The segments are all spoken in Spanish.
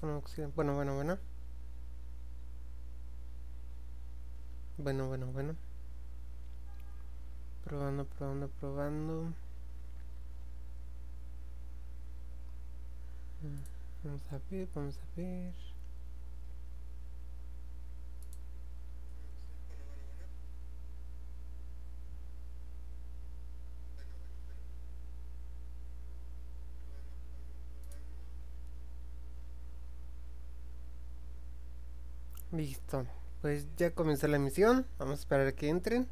conexión. Bueno. Bueno. Probando. Vamos a ver. Listo. Pues ya comenzó la emisión. Vamos a esperar a que entren.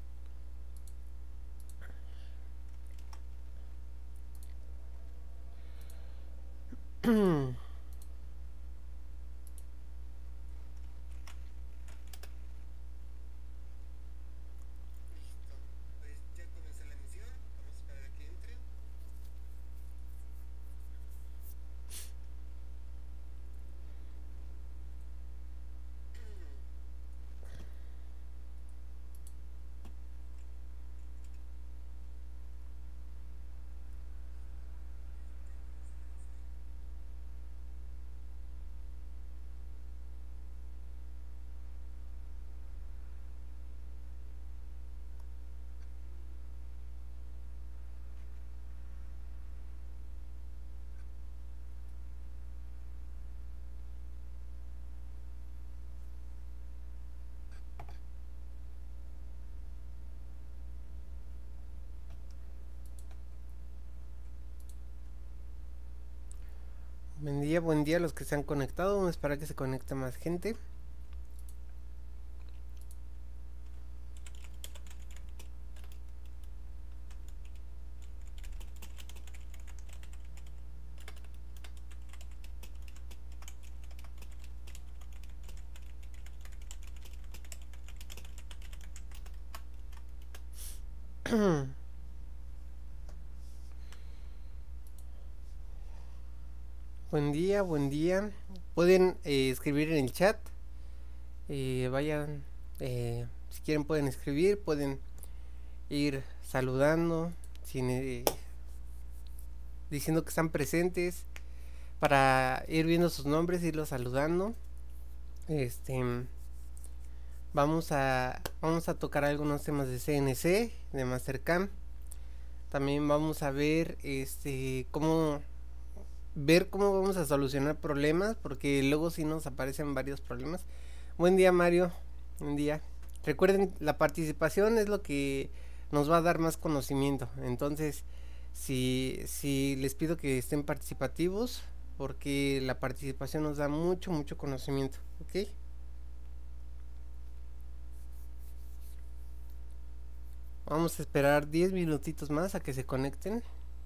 Buen día a los que se han conectado. Vamos a esperar a que se conecte más gente. Buen día. Pueden escribir en el chat. Vayan, si quieren pueden escribir, pueden ir saludando, diciendo que están presentes, para ir viendo sus nombres, irlos saludando. Vamos a tocar algunos temas de CNC, de Mastercam. También vamos a ver cómo vamos a solucionar problemas, porque luego sí nos aparecen varios problemas. Buen día, Mario. Buen día. Recuerden, la participación es lo que nos va a dar más conocimiento. Entonces, si les pido que estén participativos, porque la participación nos da mucho conocimiento, ¿ok? Vamos a esperar 10 minutitos más a que se conecten.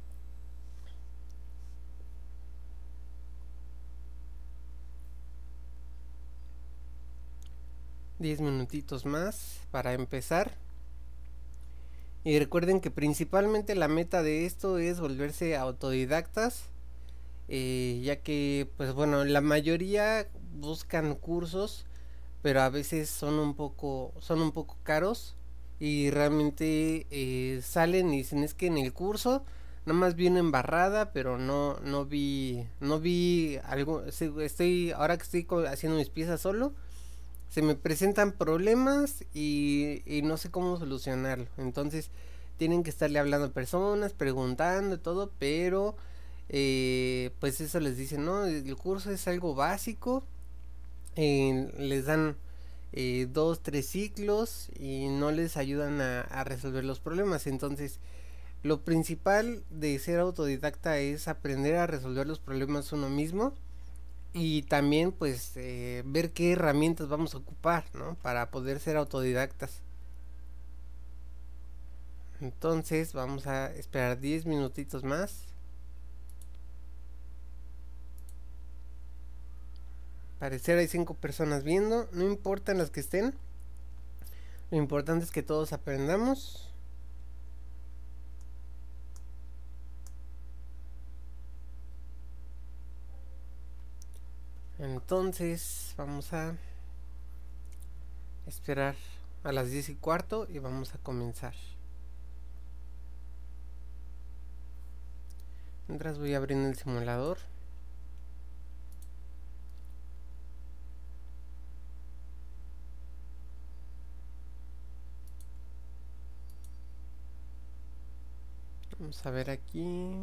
Diez minutitos más para empezar. Y recuerden que principalmente la meta de esto es volverse autodidactas, ya que pues bueno, la mayoría buscan cursos, pero a veces son un poco caros, y realmente salen y dicen es que en el curso nada más vi una embarrada, pero no vi algo. Estoy ahora que estoy haciendo mis piezas solo, se me presentan problemas y no sé cómo solucionarlo. Entonces tienen que estarle hablando a personas, preguntando y todo, pero pues eso les dicen, no, el curso es algo básico, les dan 2, 3 ciclos y no les ayudan a resolver los problemas. Entonces lo principal de ser autodidacta es aprender a resolver los problemas uno mismo, y también pues ver qué herramientas vamos a ocupar, ¿no? Para poder ser autodidactas. Entonces vamos a esperar 10 minutitos más. Parecer hay 5 personas viendo, no importan las que estén, lo importante es que todos aprendamos. Entonces vamos a esperar a las 10:15 y vamos a comenzar. Mientras voy abriendo el simulador. Vamos a ver aquí.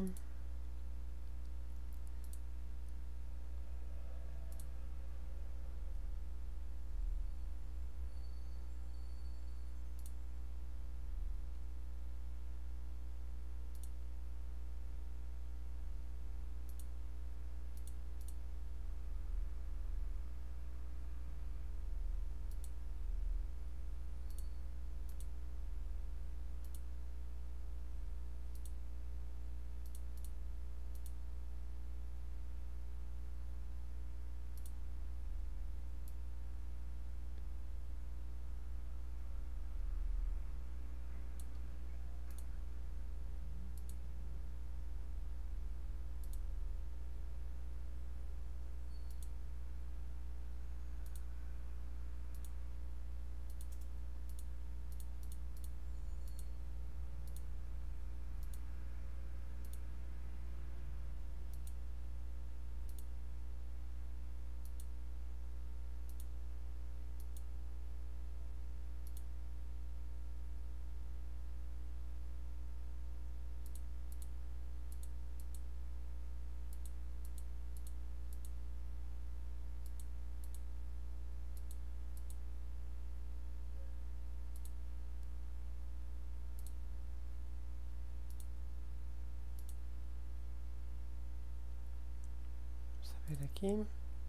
Vamos a ver aquí.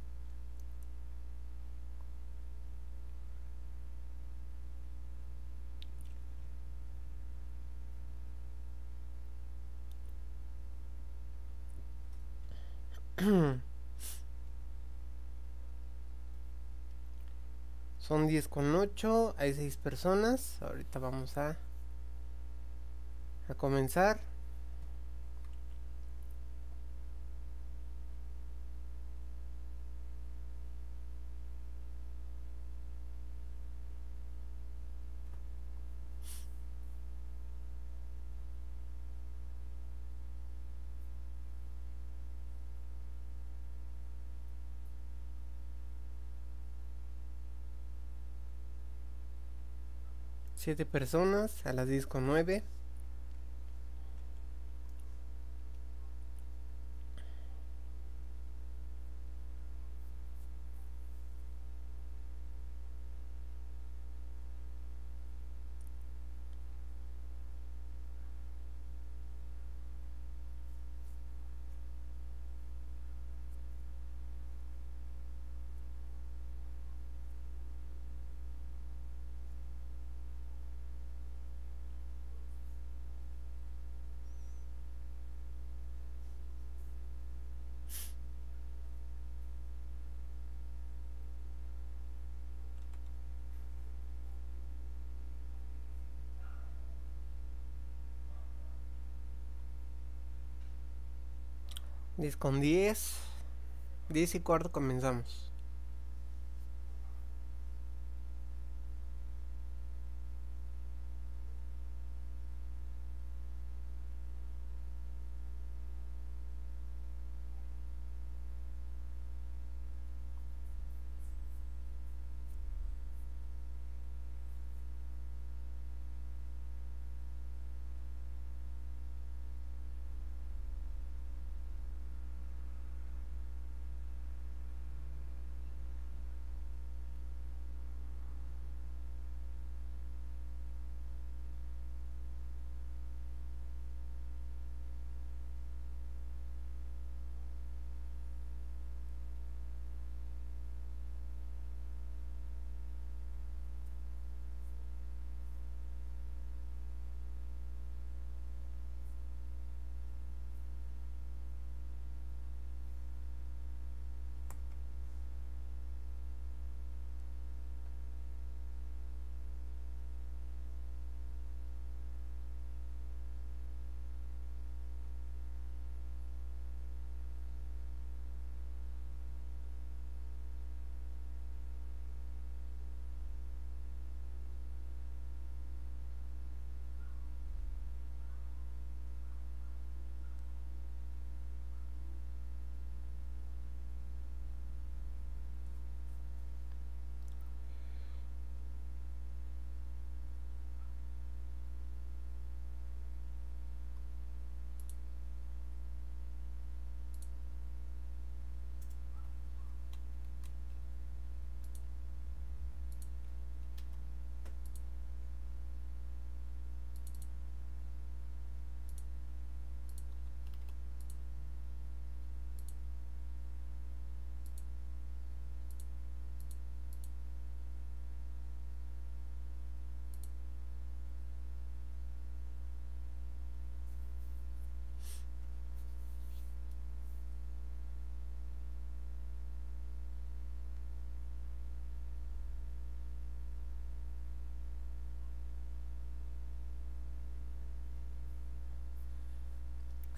Son 10:08, hay 6 personas. Ahorita vamos a comenzar. Siete personas a las 10:09. Diez con 10. 10:15 comenzamos.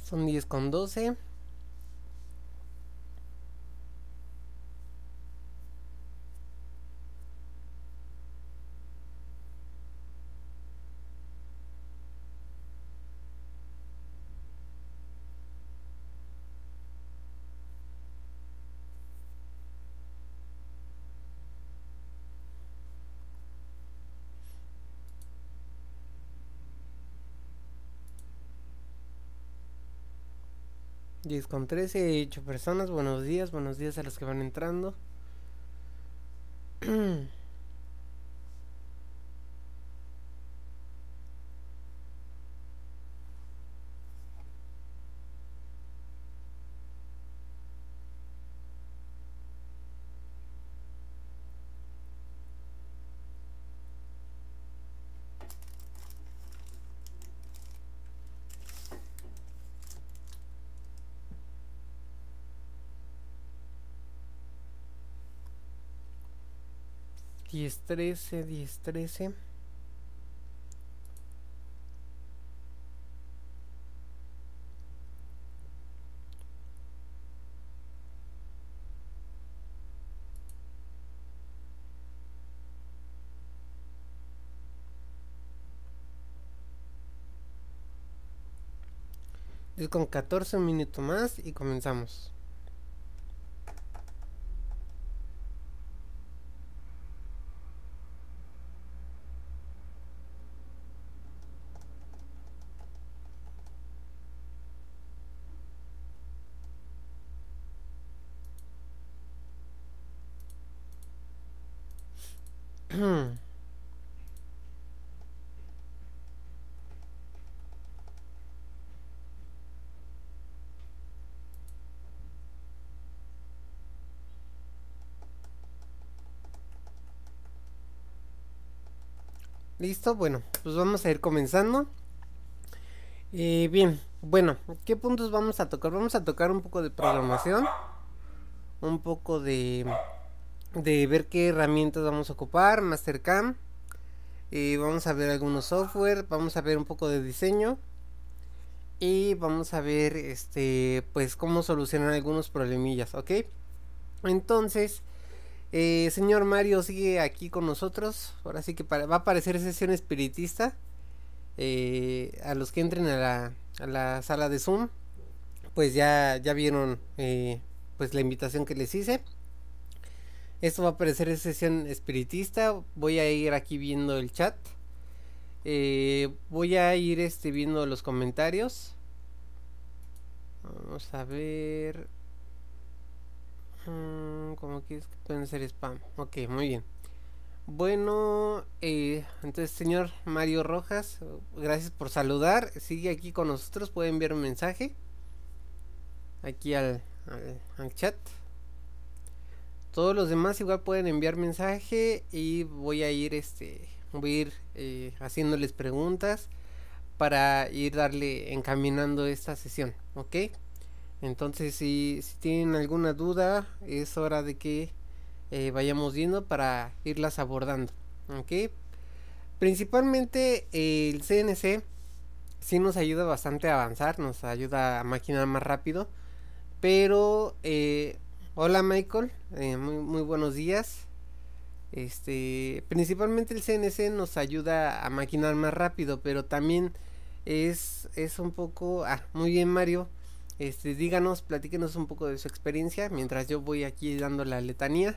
Son 10:12. Diez con 13, 8 personas. Buenos días a los que van entrando. 10:13, 10:13. Es con 14, un minuto más y comenzamos. Listo, bueno, pues vamos a ir comenzando. Bien, bueno, ¿qué puntos vamos a tocar? Vamos a tocar un poco de programación, un poco de ver qué herramientas vamos a ocupar, Mastercam. Vamos a ver algunos software, vamos a ver un poco de diseño y vamos a ver pues cómo solucionar algunos problemillas, ¿ok? Entonces, señor Mario sigue aquí con nosotros. Ahora sí que va a aparecer sesión espiritista. A los que entren a la sala de Zoom, pues ya vieron pues la invitación que les hice. Esto va a aparecer en sesión espiritista. Voy a ir aquí viendo el chat. Voy a ir viendo los comentarios. Vamos a ver. Como que pueden ser spam. Ok, muy bien. Bueno, entonces señor Mario Rojas, gracias por saludar. Sigue aquí con nosotros. Puede enviar un mensaje aquí al chat. Todos los demás igual pueden enviar mensaje y voy a ir haciéndoles preguntas para ir darle encaminando esta sesión, ¿ok? Entonces si tienen alguna duda es hora de que vayamos viendo para irlas abordando, ¿ok? Principalmente el CNC sí nos ayuda bastante a avanzar, nos ayuda a maquinar más rápido, pero hola Michael, muy buenos días. Principalmente el CNC nos ayuda a maquinar más rápido, pero también es un poco... muy bien Mario, díganos, platíquenos un poco de su experiencia mientras yo voy aquí dando la letanía.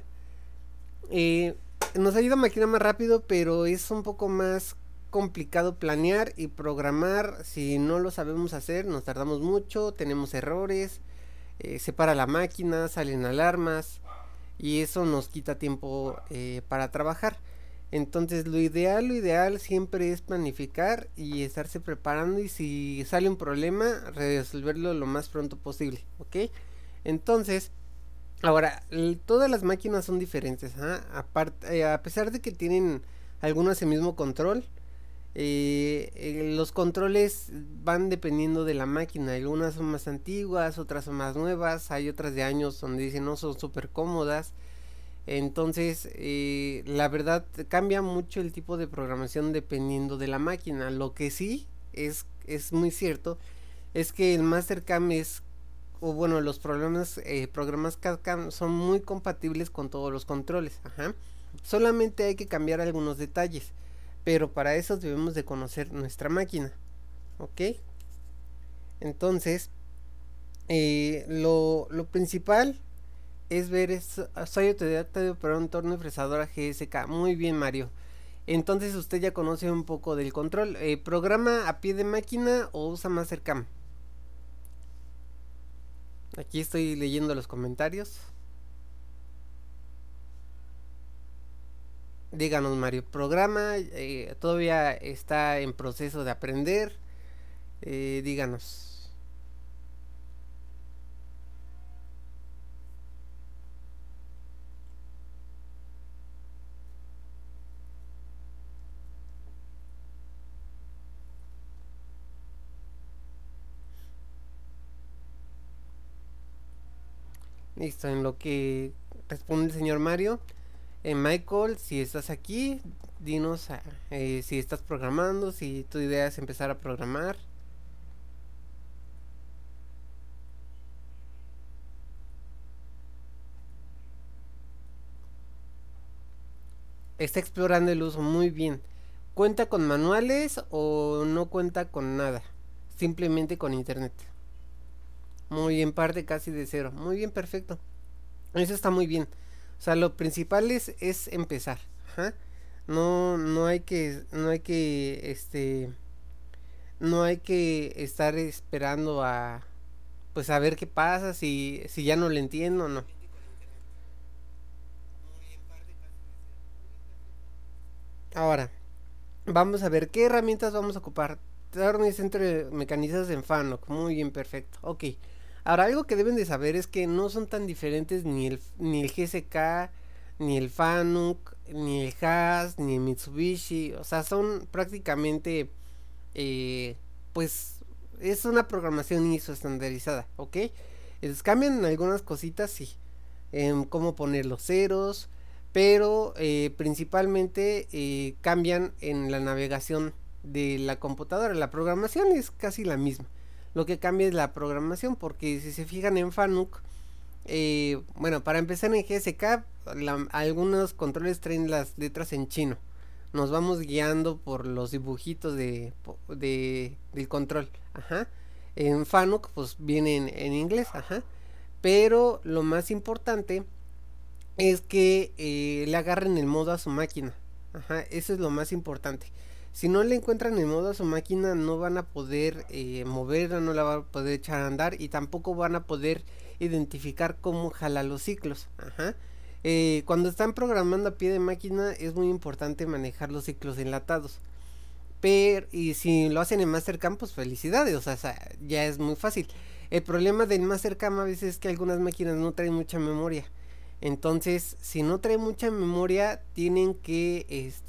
Nos ayuda a maquinar más rápido, pero es un poco más complicado planear y programar. Si no lo sabemos hacer, nos tardamos mucho, tenemos errores, se para la máquina, salen alarmas y eso nos quita tiempo para trabajar. Entonces lo ideal siempre es planificar y estarse preparando, y si sale un problema resolverlo lo más pronto posible, ¿ok? Entonces ahora, todas las máquinas son diferentes, aparte, a pesar de que tienen algunas el mismo control, los controles van dependiendo de la máquina. Algunas son más antiguas, otras son más nuevas, hay otras de años donde dicen no, son súper cómodas. Entonces, la verdad cambia mucho el tipo de programación dependiendo de la máquina. Lo que sí es muy cierto es que el Mastercam es, o bueno, los programas CAD-CAM son muy compatibles con todos los controles. Ajá. Solamente hay que cambiar algunos detalles, pero para eso debemos de conocer nuestra máquina. Ok. Entonces, lo principal es ver, soy autodidacta de operar un torno y fresadora GSK. Muy bien, Mario. Entonces usted ya conoce un poco del control. ¿Programa a pie de máquina o usa Mastercam? Aquí estoy leyendo los comentarios. Díganos, Mario, ¿programa? ¿Todavía está en proceso de aprender? Díganos. Listo, en lo que responde el señor Mario. Michael, si estás aquí, dinos si estás programando, si tu idea es empezar a programar. Está explorando el uso, muy bien. ¿Cuenta con manuales o no cuenta con nada? Simplemente con internet. Muy bien, parte casi de cero. Muy bien, perfecto. Eso está muy bien. O sea, lo principal es empezar. Ajá. No hay que estar esperando a, pues a ver qué pasa, si ya no le entiendo o no. Ahora, vamos a ver qué herramientas vamos a ocupar. Torno y centro mecanizados en Fanuc. Muy bien, perfecto. Ok. Ahora, algo que deben de saber es que no son tan diferentes ni el GSK, ni el Fanuc, ni el Haas, ni el Mitsubishi. O sea, son prácticamente, eh, pues, es una programación ISO estandarizada, ¿ok? Entonces cambian algunas cositas, sí. Cómo poner los ceros, pero principalmente cambian en la navegación de la computadora. La programación es casi la misma. Lo que cambia es la programación, porque si se fijan en Fanuc, bueno, para empezar en GSK, algunos controles traen las letras en chino. Nos vamos guiando por los dibujitos del control. Ajá. En Fanuc, pues viene en inglés. Ajá. Pero lo más importante es que le agarren el modo a su máquina. Ajá, eso es lo más importante. Si no le encuentran el modo a su máquina, no van a poder moverla, no la van a poder echar a andar y tampoco van a poder identificar cómo jala los ciclos. Ajá. Cuando están programando a pie de máquina es muy importante manejar los ciclos enlatados. Pero, y si lo hacen en Mastercam, pues felicidades, o sea, ya es muy fácil. El problema del Mastercam a veces es que algunas máquinas no traen mucha memoria. Entonces, si no trae mucha memoria, tienen que,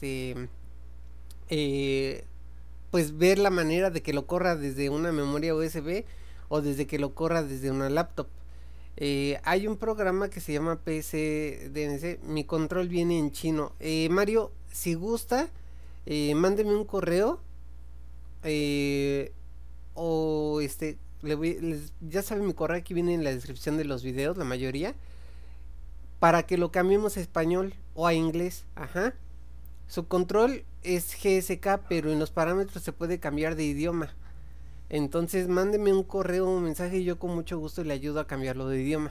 eh, pues ver la manera de que lo corra desde una memoria USB o desde que lo corra desde una laptop. Hay un programa que se llama PSDNC. Mi control viene en chino. Mario, si gusta, mándeme un correo. eh, o ya saben, mi correo aquí viene en la descripción de los videos, la mayoría, para que lo cambiemos a español o a inglés. Ajá. Su control es GSK, pero en los parámetros se puede cambiar de idioma. Entonces mándeme un correo o un mensaje y yo con mucho gusto le ayudo a cambiarlo de idioma.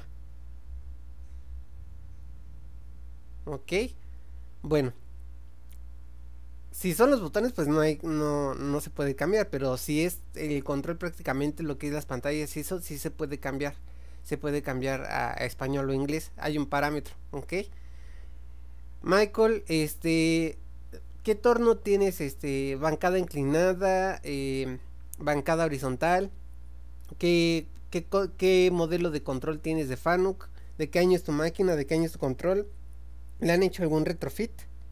Ok. Bueno, si son los botones, pues no se puede cambiar. Pero si es el control, prácticamente lo que es las pantallas y eso sí se puede cambiar. Se puede cambiar a español o inglés. Hay un parámetro. Ok. Michael, ¿qué torno tienes? Bancada inclinada, bancada horizontal. ¿Qué modelo de control tienes de Fanuc? ¿De qué año es tu máquina? ¿De qué año es tu control? ¿Le han hecho algún retrofit?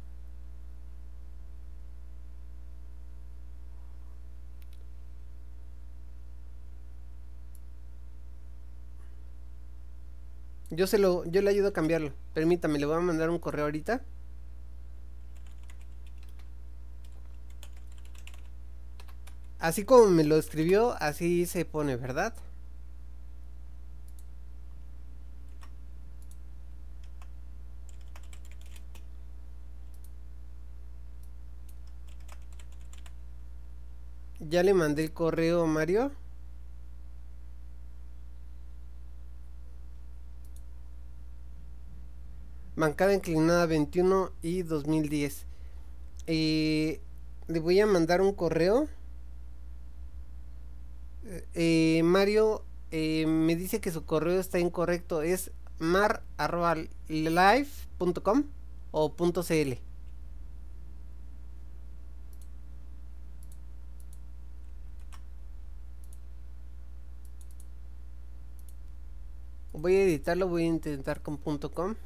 Yo le ayudo a cambiarlo. Permítame, le voy a mandar un correo ahorita. así como me lo escribió, así se pone, ¿verdad? Ya le mandé el correo, Mario. Bancada inclinada 21 y 2010. Le voy a mandar un correo. Mario me dice que su correo está incorrecto. Es mar@live.com o .cl. Voy a editarlo, voy a intentar con .com.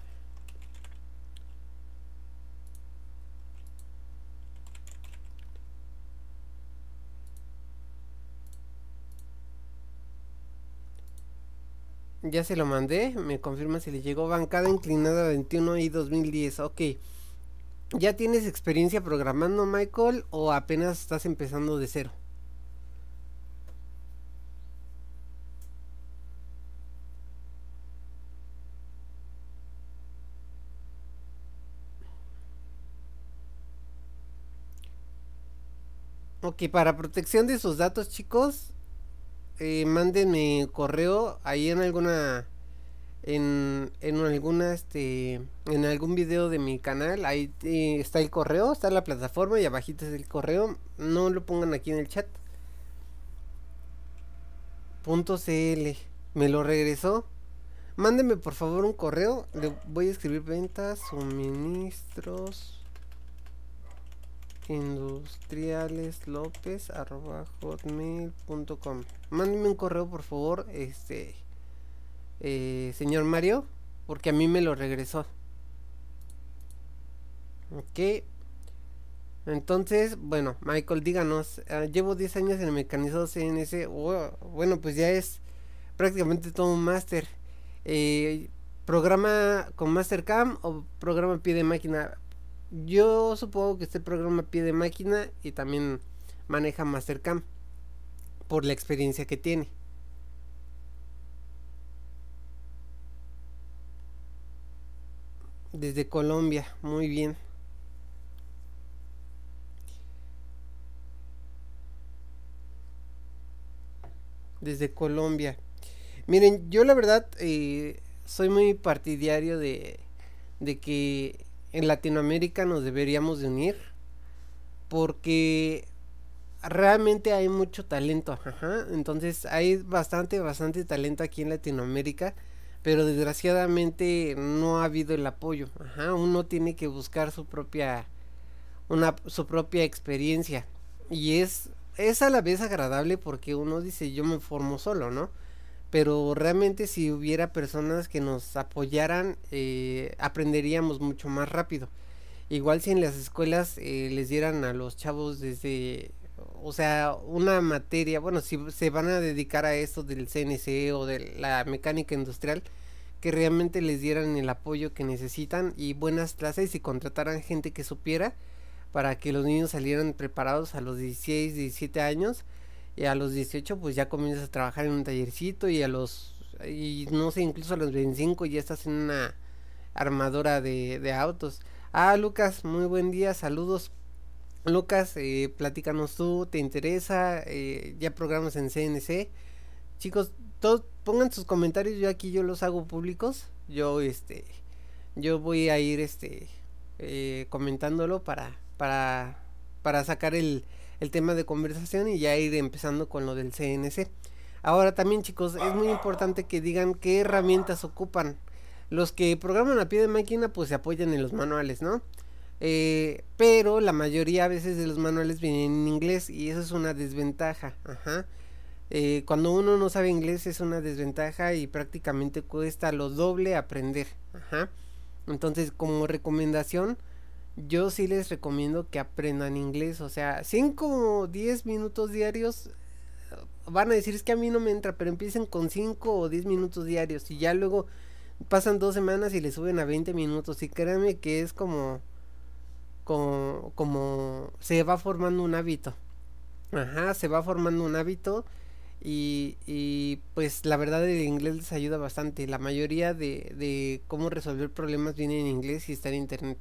Ya se lo mandé, me confirma si le llegó. Bancada inclinada 21 y 2010. Ok. ¿Ya tienes experiencia programando, Michael, o apenas estás empezando de cero? Ok, para protección de sus datos, chicos, mándenme correo ahí en alguna en algún video de mi canal. Ahí está el correo, está la plataforma y abajito es el correo. No lo pongan aquí en el chat. .cl me lo regresó. Mándenme por favor un correo. Le voy a escribir ventas suministros industriales lopez @hotmail.com. Mándenme un correo por favor, señor Mario, porque a mí me lo regresó. Ok. Entonces, bueno, Michael, díganos, llevo 10 años en el mecanizado CNC. Bueno, pues ya es prácticamente todo un máster. ¿Programa con Mastercam o programa pie de máquina? Yo supongo que este programa pie de máquina y también maneja Mastercam por la experiencia que tiene. Desde Colombia, muy bien. Desde Colombia. Miren, yo la verdad soy muy partidario de que en Latinoamérica nos deberíamos de unir porque realmente hay mucho talento, ajá. Entonces hay bastante talento aquí en Latinoamérica, pero desgraciadamente no ha habido el apoyo, ajá. Uno tiene que buscar su propia experiencia y es a la vez agradable porque uno dice yo me formo solo, ¿no? Pero realmente si hubiera personas que nos apoyaran, aprenderíamos mucho más rápido. Igual si en las escuelas les dieran a los chavos desde, o sea, una materia, bueno, si se van a dedicar a esto del CNC o de la mecánica industrial, que realmente les dieran el apoyo que necesitan y buenas clases y contrataran gente que supiera para que los niños salieran preparados a los 16, 17 años y a los 18 pues ya comienzas a trabajar en un tallercito y no sé, incluso a los 25 ya estás en una armadora de autos. Ah, Lucas, muy buen día, saludos. Lucas, platícanos tú, ¿te interesa? Ya programas en CNC. Chicos, todos pongan sus comentarios, yo los hago públicos. Yo voy a ir comentándolo para sacar el tema de conversación y ya ir empezando con lo del CNC. Ahora también, chicos, es muy importante que digan qué herramientas ocupan. Los que programan a pie de máquina pues se apoyan en los manuales, ¿no? Pero la mayoría a veces de los manuales vienen en inglés y eso es una desventaja, ajá. Cuando uno no sabe inglés es una desventaja y prácticamente cuesta lo doble aprender, ajá. Entonces, como recomendación, yo sí les recomiendo que aprendan inglés, o sea, 5 o 10 minutos diarios. Van a decir es que a mí no me entra, pero empiecen con 5 o 10 minutos diarios y ya luego pasan 2 semanas y le suben a 20 minutos y créanme que es como se va formando un hábito. Ajá, se va formando un hábito y pues la verdad el inglés les ayuda bastante. La mayoría de cómo resolver problemas viene en inglés y está en internet.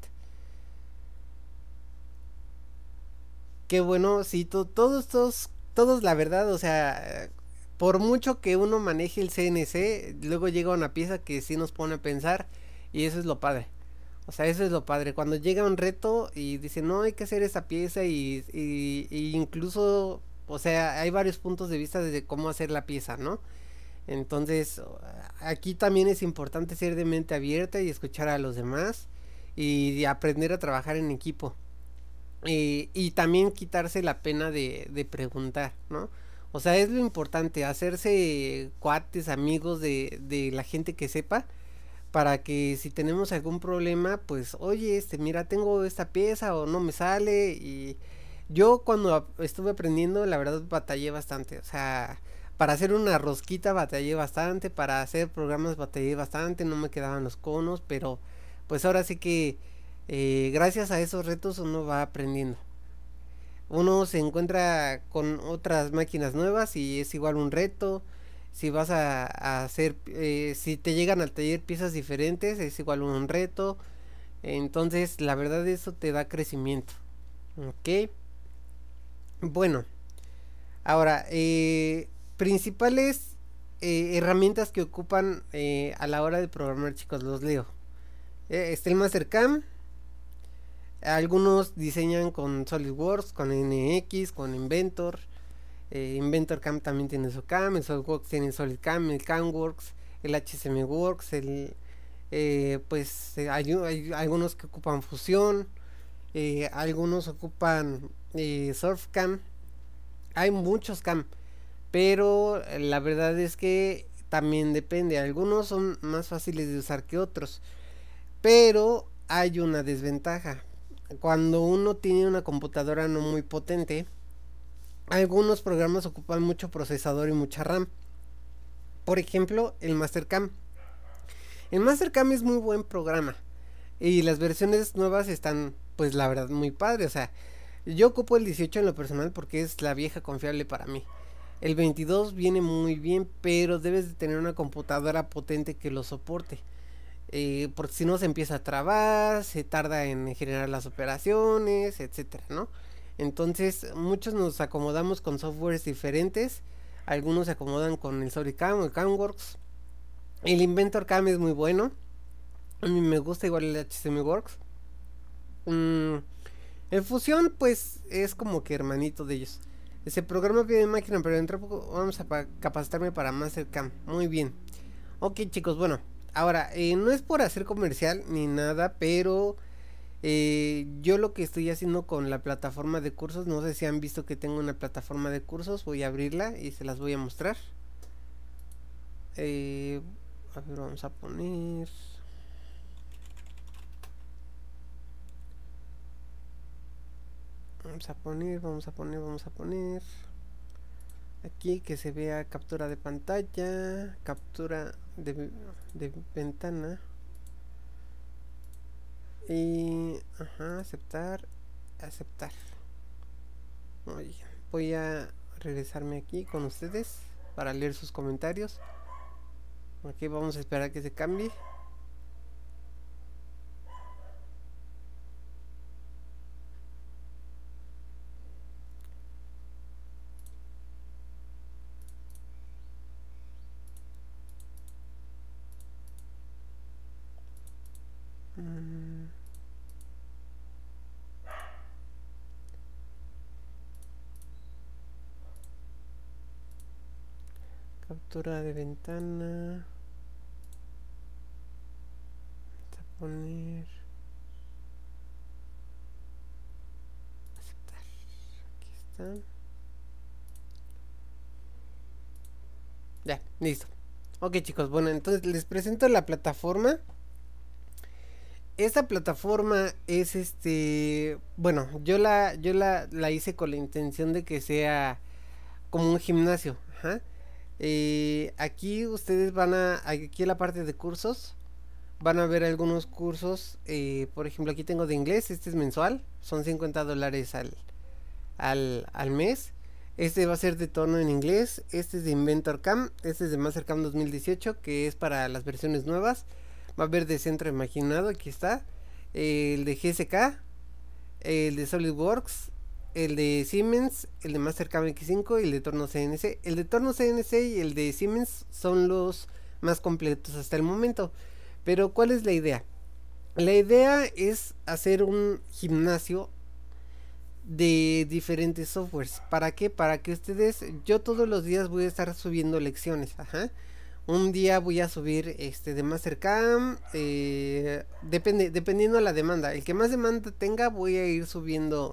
Qué bueno, sí, todos la verdad, o sea, por mucho que uno maneje el CNC, luego llega una pieza que sí nos pone a pensar y eso es lo padre. O sea, eso es lo padre. Cuando llega un reto y dice, no, hay que hacer esa pieza y incluso, o sea, hay varios puntos de vista de cómo hacer la pieza, ¿no? Entonces, aquí también es importante ser de mente abierta y escuchar a los demás y aprender a trabajar en equipo. Y también quitarse la pena de preguntar, ¿no? O sea, es lo importante, hacerse cuates, amigos de la gente que sepa, para que si tenemos algún problema, pues, oye, mira, tengo esta pieza o no me sale. Y yo cuando estuve aprendiendo, la verdad batallé bastante. O sea, para hacer una rosquita batallé bastante, para hacer programas batallé bastante, no me quedaban los conos, pero pues ahora sí que gracias a esos retos uno va aprendiendo. Uno se encuentra con otras máquinas nuevas y es igual un reto. Si vas a hacer, si te llegan al taller piezas diferentes, es igual un reto. Entonces, la verdad eso te da crecimiento. Ok. Bueno, ahora, principales herramientas que ocupan a la hora de programar, chicos, los leo. Está el Mastercam. Algunos diseñan con SolidWorks, con NX, con Inventor. Inventor Cam también tiene su cam, el SolidWorks tiene SolidCam, el CamWorks, el HSMWorks, hay algunos que ocupan Fusion, algunos ocupan SurfCam, hay muchos cam, pero la verdad es que también depende, algunos son más fáciles de usar que otros, pero hay una desventaja. Cuando uno tiene una computadora no muy potente, algunos programas ocupan mucho procesador y mucha RAM. Por ejemplo, el Mastercam. El Mastercam es muy buen programa. Y las versiones nuevas están, pues la verdad, muy padres. O sea, yo ocupo el 18 en lo personal porque es la vieja confiable para mí. El 22 viene muy bien, pero debes de tener una computadora potente que lo soporte. Porque si no se empieza a trabar, se tarda en generar las operaciones, etcétera, ¿no? Entonces, muchos nos acomodamos con softwares diferentes. Algunos se acomodan con el SolidCam o el CamWorks. El Inventor Cam es muy bueno. A mí me gusta igual el HSMWorks. Mm, el Fusion, pues, es como que hermanito de ellos. Ese programa pide máquina, pero dentro de poco vamos a capacitarme para Mastercam. Muy bien. Ok, chicos, bueno. Ahora, no es por hacer comercial ni nada, pero yo lo que estoy haciendo con la plataforma de cursos, no sé si han visto que tengo una plataforma de cursos, voy a abrirla y se las voy a mostrar. A ver, vamos a poner... Vamos a poner aquí que se vea captura de pantalla, captura de ventana y aceptar. Oye, voy a regresarme aquí con ustedes para leer sus comentarios. Aquí vamos a esperar que se cambie. Captura de ventana. Vamos a poner aceptar. Aquí está. Ya, listo. Ok, chicos, bueno, entonces les presento la plataforma. Esta plataforma es bueno, la hice con la intención de que sea como un gimnasio. Ajá. Aquí ustedes aquí en la parte de cursos, van a ver algunos cursos. Por ejemplo, aquí tengo de inglés, este es mensual, son $50 al mes. Este va a ser de tono en inglés. Este es de Inventor Cam. Este es de Mastercam 2018, que es para las versiones nuevas. Va a haber de Centro Imaginado, aquí está. El de GSK, el de SolidWorks, el de Siemens, el de Mastercam X5 y el de Torno CNC. El de Torno CNC y el de Siemens son los más completos hasta el momento. Pero ¿cuál es la idea? La idea es hacer un gimnasio de diferentes softwares. ¿Para qué? Para que ustedes, yo todos los días voy a estar subiendo lecciones. Ajá. Un día voy a subir de Mastercam, dependiendo de la demanda. El que más demanda tenga voy a ir subiendo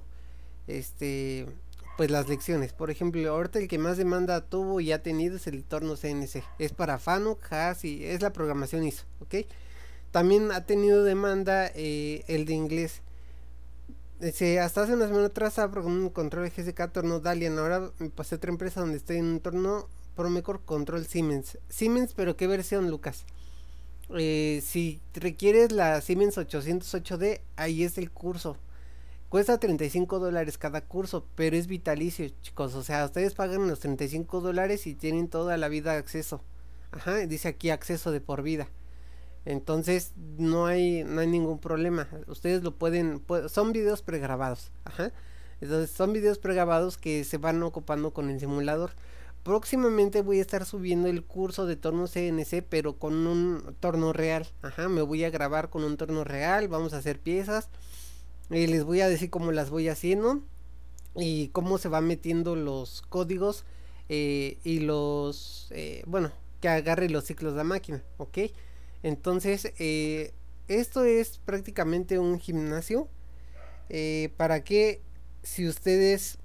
pues las lecciones. Por ejemplo, ahorita el que más demanda tuvo y ha tenido es el Torno CNC. Es para Fanuc, Haas y es la programación ISO, ¿ok? También ha tenido demanda el de inglés. Hasta hace una semana atrás estaba con un control GSK Torno Dalian. Ahora me pasé a otra empresa donde estoy en un Torno Promecor Control Siemens. Siemens, pero ¿qué versión, Lucas? Si requieres la Siemens 808D, ahí es el curso. Cuesta $35 cada curso, pero es vitalicio, chicos. O sea, ustedes pagan los $35 y tienen toda la vida acceso. Ajá, dice aquí acceso de por vida. Entonces no hay ningún problema. Ustedes lo pueden, son videos pregrabados. Ajá. Entonces son videos pregrabados que se van ocupando con el simulador. Próximamente voy a estar subiendo el curso de torno CNC, pero con un torno real. Ajá, me voy a grabar con un torno real. Vamos a hacer piezas. Les voy a decir cómo las voy haciendo y cómo se van metiendo los códigos y los bueno, que agarre los ciclos de la máquina, ok. Entonces esto es prácticamente un gimnasio para que si ustedes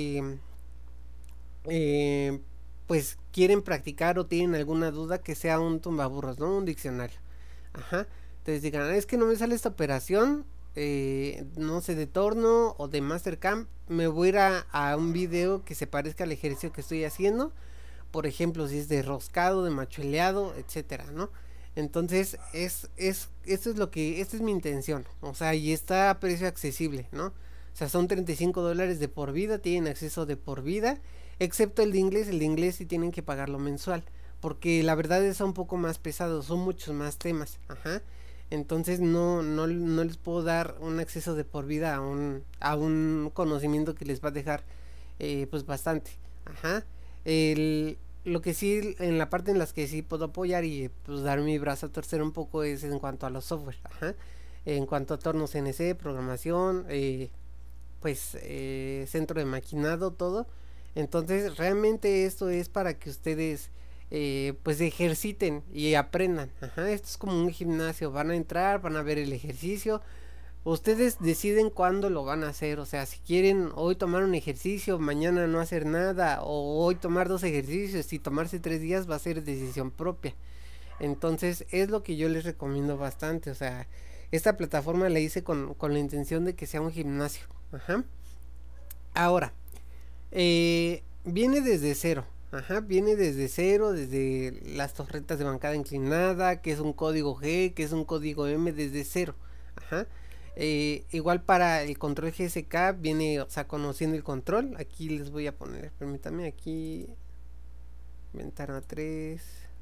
pues quieren practicar o tienen alguna duda, que sea un tumbaburros, no un diccionario. Ajá. Entonces digan, es que no me sale esta operación, no sé, de torno o de Mastercam, me voy a ir a un video que se parezca al ejercicio que estoy haciendo. Por ejemplo, si es de roscado, de machueleado, etcétera, ¿no? Entonces, esto es lo que, esta es mi intención. O sea, y está a precio accesible, ¿no? O sea, son $35 de por vida, tienen acceso de por vida, excepto el de inglés sí tienen que pagarlo mensual, porque la verdad es un poco más pesado, son muchos más temas, ajá. Entonces no les puedo dar un acceso de por vida a un conocimiento que les va a dejar pues bastante, ajá. Lo que sí, en la parte en las que sí puedo apoyar y pues dar mi brazo a torcer un poco es en cuanto a los software, ajá. En cuanto a tornos CNC, programación, pues centro de maquinado, todo. Entonces realmente esto es para que ustedes pues ejerciten y aprendan. Ajá, esto es como un gimnasio, van a entrar, van a ver el ejercicio, ustedes deciden cuándo lo van a hacer. O sea, si quieren hoy tomar un ejercicio, mañana no hacer nada, o hoy tomar 2 ejercicios y tomarse 3 días, va a ser decisión propia. Entonces es lo que yo les recomiendo bastante. O sea, esta plataforma la hice con la intención de que sea un gimnasio. Ajá. Ahora, viene desde cero. Ajá, viene desde cero, desde las torretas de bancada inclinada, que es un código G, que es un código M, desde cero. Ajá. Igual para el control GSK viene, o sea, conociendo el control. Aquí les voy a poner, permítame, aquí ventana 3.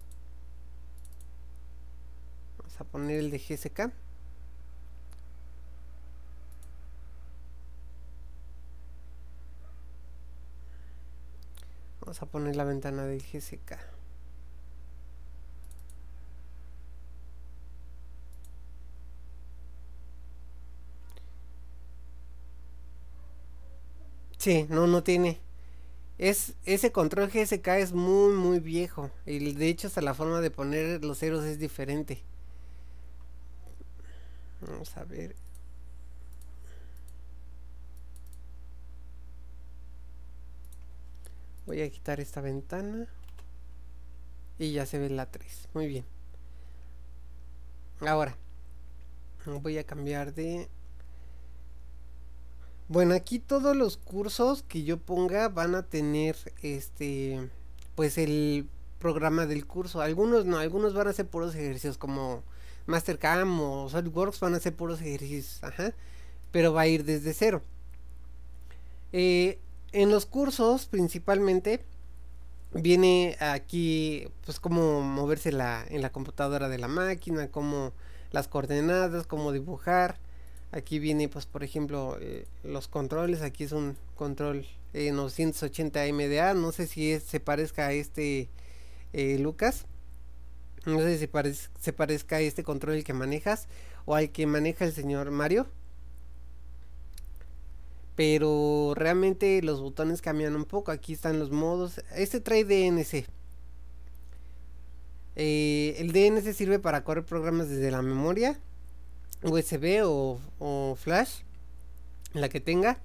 Vamos a poner el de GSK. Vamos a poner la ventana del GSK. Sí, no tiene. Ese control GSK es muy viejo. Y de hecho hasta la forma de poner los ceros es diferente. Vamos a ver. Voy a quitar esta ventana. Y ya se ve la 3. Muy bien. Ahora voy a cambiar de... Bueno, aquí todos los cursos que yo ponga van a tener pues el programa del curso. Algunos no, algunos van a ser puros ejercicios como Mastercam o SolidWorks, van a ser puros ejercicios, ajá, pero va a ir desde cero. En los cursos principalmente viene aquí pues cómo moverse en la computadora de la máquina, cómo las coordenadas, cómo dibujar. Aquí viene pues por ejemplo los controles. Aquí es un control 980 MDA. No sé si se parezca a este Lucas. No sé si se parezca a este control que manejas o al que maneja el señor Mario. Pero realmente los botones cambian un poco. Aquí están los modos. Este trae DNC. El DNC sirve para correr programas desde la memoria USB o flash, la que tenga.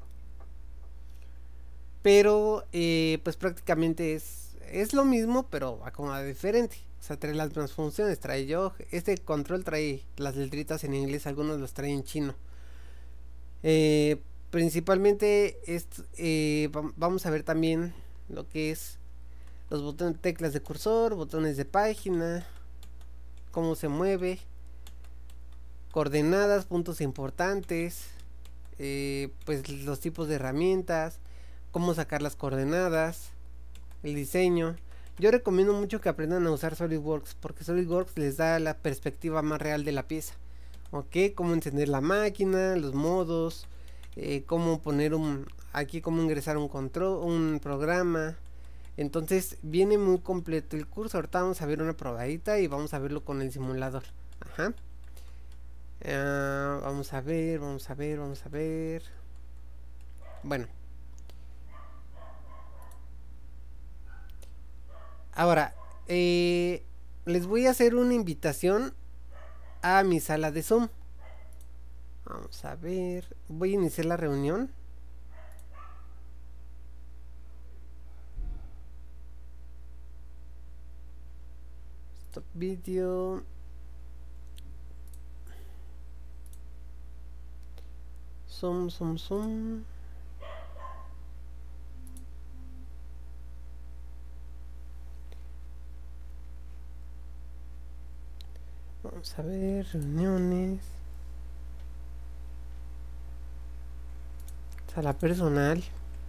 Pero pues prácticamente es lo mismo, pero acomoda diferente. O sea, trae las mismas funciones. Trae yo. Este control trae las letritas en inglés, algunos los traen en chino. Principalmente vamos a ver también lo que es los botones, teclas de cursor, botones de página, cómo se mueve, coordenadas, puntos importantes, pues los tipos de herramientas, cómo sacar las coordenadas, el diseño. Yo recomiendo mucho que aprendan a usar SolidWorks, porque SolidWorks les da la perspectiva más real de la pieza. Ok, cómo encender la máquina, los modos, cómo poner aquí cómo ingresar un control, un programa. Entonces viene muy completo el curso. Ahorita vamos a ver una probadita y vamos a verlo con el simulador. Ajá. Vamos a ver, vamos a ver, vamos a ver. Bueno. Ahora, les voy a hacer una invitación a mi sala de Zoom. Vamos a ver. Voy a iniciar la reunión. Stop video. Zoom. Vamos a ver, reuniones. Sala personal.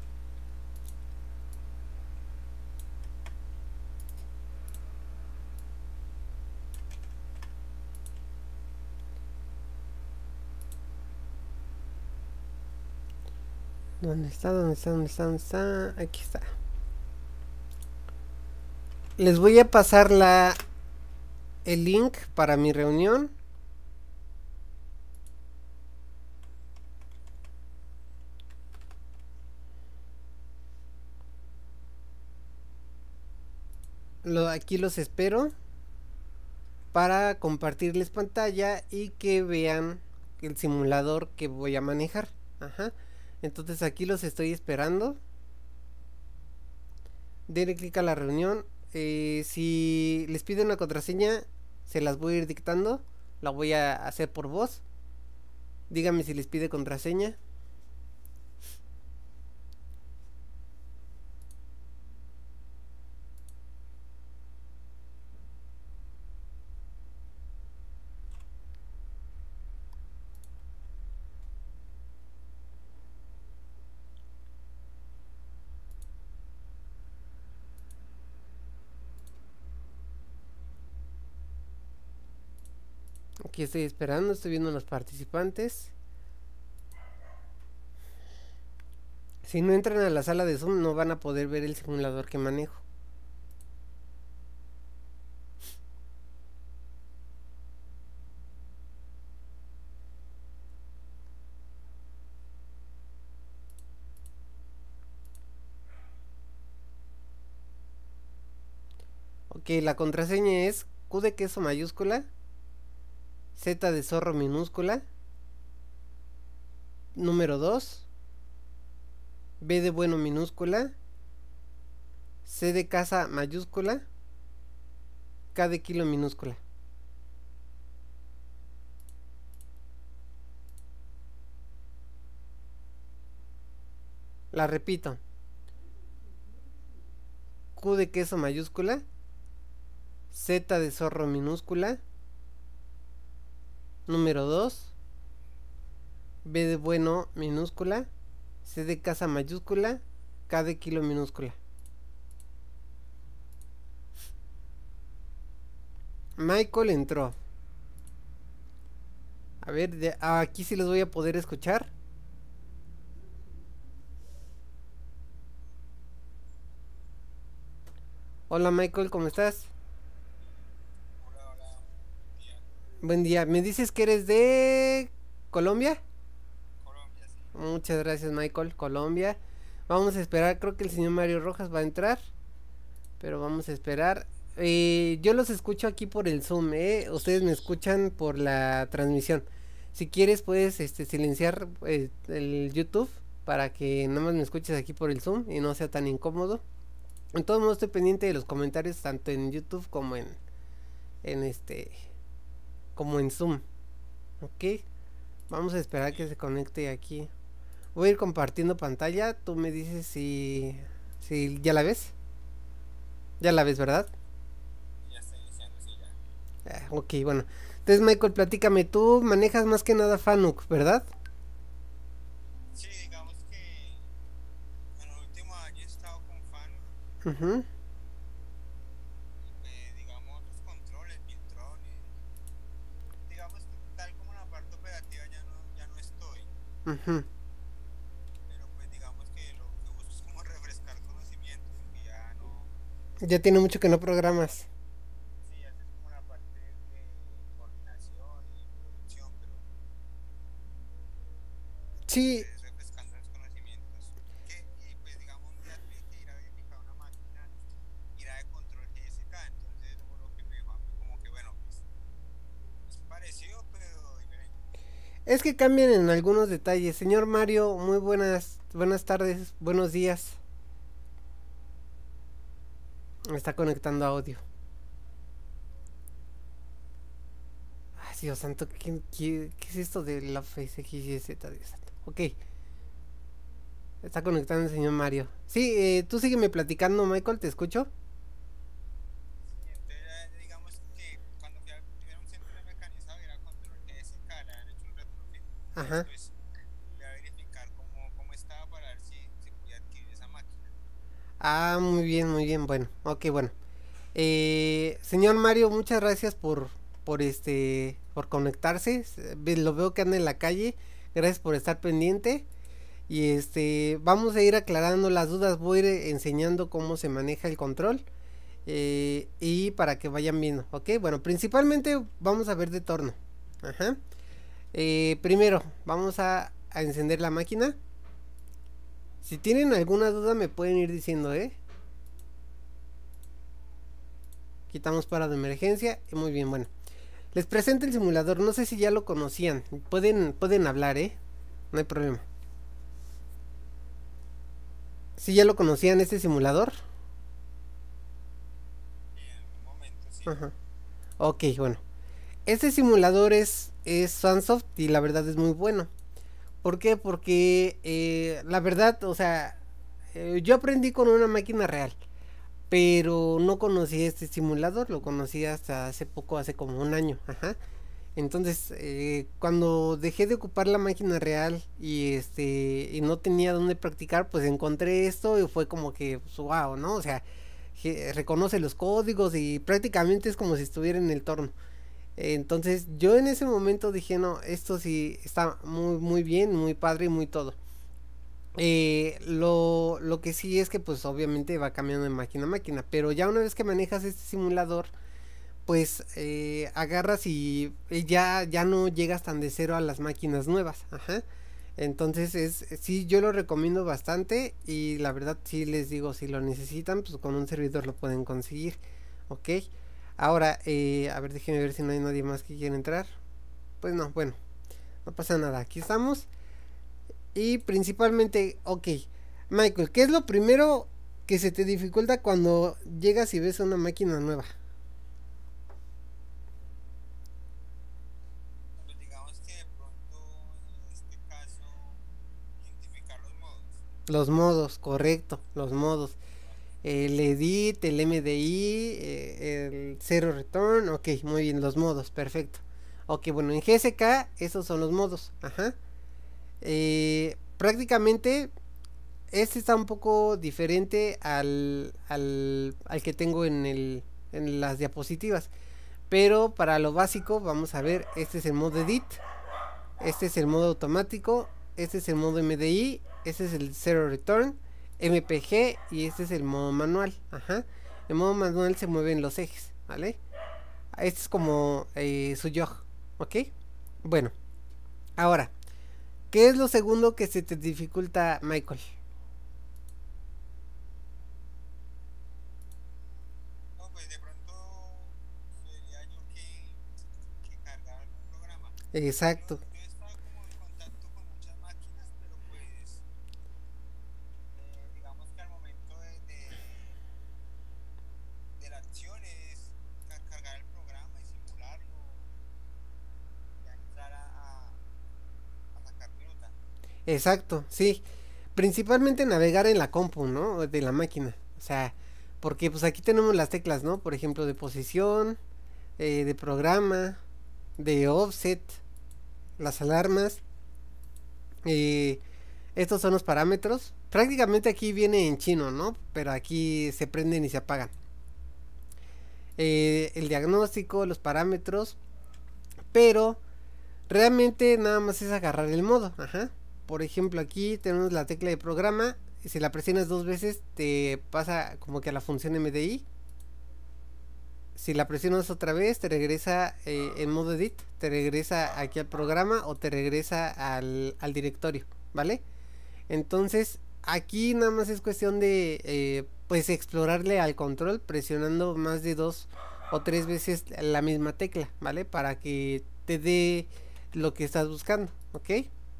¿Dónde está? Aquí está. Les voy a pasar el link para mi reunión. Aquí los espero para compartirles pantalla y que vean el simulador que voy a manejar. Ajá. Entonces aquí los estoy esperando. Denle clic a la reunión. Si les piden una contraseña, se las voy a ir dictando. La voy a hacer por voz. Díganme si les pide contraseña. Aquí estoy esperando, estoy viendo los participantes. Si no entran a la sala de Zoom no van a poder ver el simulador que manejo. Ok, la contraseña es Q de queso mayúscula, Z de zorro minúscula, número 2, B de bueno minúscula, C de casa mayúscula, K de kilo minúscula. La repito. Q de queso mayúscula, Z de zorro minúscula, número 2, B de bueno minúscula, C de casa mayúscula, K de kilo minúscula. Michael entró. A ver, aquí sí les voy a poder escuchar. Hola Michael, ¿cómo estás? Hola, Buen día. ¿Me dices que eres de Colombia? Colombia, sí. Muchas gracias Michael, Colombia. Vamos a esperar, creo que el señor Mario Rojas va a entrar, pero vamos a esperar. Yo los escucho aquí por el Zoom, ustedes me escuchan por la transmisión. Si quieres puedes silenciar el YouTube para que nada más me escuches aquí por el Zoom y no sea tan incómodo. En todo modo estoy pendiente de los comentarios tanto en YouTube como en como en Zoom. Ok, vamos a esperar que se conecte aquí. Voy a ir compartiendo pantalla. Tú me dices si ya la ves. Ya la ves, ¿verdad? Ya está iniciando, sí, ya. Ok, bueno. Entonces, Michael, platícame. Tú manejas más que nada Fanuc, ¿verdad? Sí, digamos que en los últimos años he estado con fan Uh y pues, digamos, los controles, Viltrones, digamos que tal como en la parte operativa ya no estoy, -huh. pero pues digamos que lo que busco es como refrescar conocimientos, porque ya no, Ya tiene mucho que no programas. sí, ya es como la parte de coordinación y producción, pero Sí, pues refrescando los conocimientos. Y pues digamos, un día tuve que ir a verificar una máquina y era de control GSK, entonces eso fue lo que me dejó a mí como que bueno, pues es parecido pero diferente. es que cambian en algunos detalles. Señor Mario, muy buenas tardes, buenos días. Me está conectando audio. Ay, Dios santo, ¿qué es esto de la FaceXYZ? Dios santo. Ok, está conectando el señor Mario. Sí, tú sígueme platicando, Michael, te escucho. Sí, entonces digamos que cuando fui a era un centro de mecanizado y era control GSK, le habían hecho un retrofit, entonces Ajá. pues voy a verificar cómo estaba para ver si podía adquirir esa máquina. Ah, muy bien, muy bien. Bueno, ok, bueno. Señor Mario, muchas gracias por conectarse. Lo veo que anda en la calle. Gracias por estar pendiente. Y vamos a ir aclarando las dudas. Voy a ir enseñando cómo se maneja el control. Y para que vayan viendo, ¿ok? Bueno, principalmente vamos a ver de torno. Ajá. Primero, vamos a encender la máquina. Si tienen alguna duda me pueden ir diciendo, ¿eh? Quitamos para de emergencia. Muy bien, bueno. Les presento el simulador. No sé si ya lo conocían. Pueden hablar, ¿eh? No hay problema. ¿Si ya lo conocían este simulador? Y en algún momento sí. Ajá. Ok, bueno. Este simulador es Sunsoft y la verdad es muy bueno. ¿Por qué? Porque la verdad, o sea, yo aprendí con una máquina real. Pero no conocí este simulador, lo conocí hasta hace poco, hace como un año. Ajá. Entonces, cuando dejé de ocupar la máquina real y no tenía dónde practicar, pues encontré esto y fue como que, pues, wow, ¿no? O sea, reconoce los códigos y prácticamente es como si estuviera en el torno. Entonces, yo en ese momento dije, no, esto sí está muy, muy bien, muy padre y muy todo. Lo que sí es que pues obviamente va cambiando de máquina a máquina, pero ya una vez que manejas este simulador, pues agarras y ya no llegas tan de cero a las máquinas nuevas. Ajá. Entonces sí, yo lo recomiendo bastante y la verdad sí les digo, si lo necesitan, pues con un servidor lo pueden conseguir. Ok. Ahora, a ver, déjenme ver si no hay nadie más que quiera entrar. Pues no, bueno, no pasa nada. Aquí estamos. Y principalmente, ok. Michael, ¿qué es lo primero que se te dificulta cuando llegas y ves una máquina nueva? Pues digamos que de pronto en este caso identificar los modos. Los modos, correcto, los modos. El edit, el MDI, el zero return, ok, muy bien, los modos, perfecto. Ok, bueno, en GSK esos son los modos, ajá. Prácticamente este está un poco diferente al que tengo en las diapositivas. Pero para lo básico vamos a ver, este es el modo edit, este es el modo automático, este es el modo MDI, este es el zero return, MPG y este es el modo manual. Ajá. El modo manual se mueven los ejes, ¿vale? Este es como su jog, ¿ok? Bueno, ahora, ¿qué es lo segundo que se te dificulta, Michael? No, pues de pronto sería yo que cargar algún programa. Exacto. Yo he estado como en contacto con muchas máquinas, pero pues digamos que al momento de la acción es cargar el programa y simularlo, ya entrar a sacar ruta. Exacto, sí. Principalmente navegar en la compu, ¿no? De la máquina. O sea, porque pues aquí tenemos las teclas, ¿no? Por ejemplo, de posición, de programa, de offset, las alarmas. eh, Estos son los parámetros. Prácticamente aquí viene en chino, ¿no? Pero aquí se prenden y se apagan. El diagnóstico, los parámetros. Pero realmente nada más es agarrar el modo. Ajá. Por ejemplo, aquí tenemos la tecla de programa. Si la presionas dos veces, te pasa como que a la función MDI. Si la presionas otra vez, te regresa en modo edit. Te regresa aquí al programa o te regresa al directorio. ¿Vale? Entonces, aquí nada más es cuestión de pues explorarle al control presionando más de dos o tres veces la misma tecla, ¿vale? Para que te dé lo que estás buscando, ¿ok?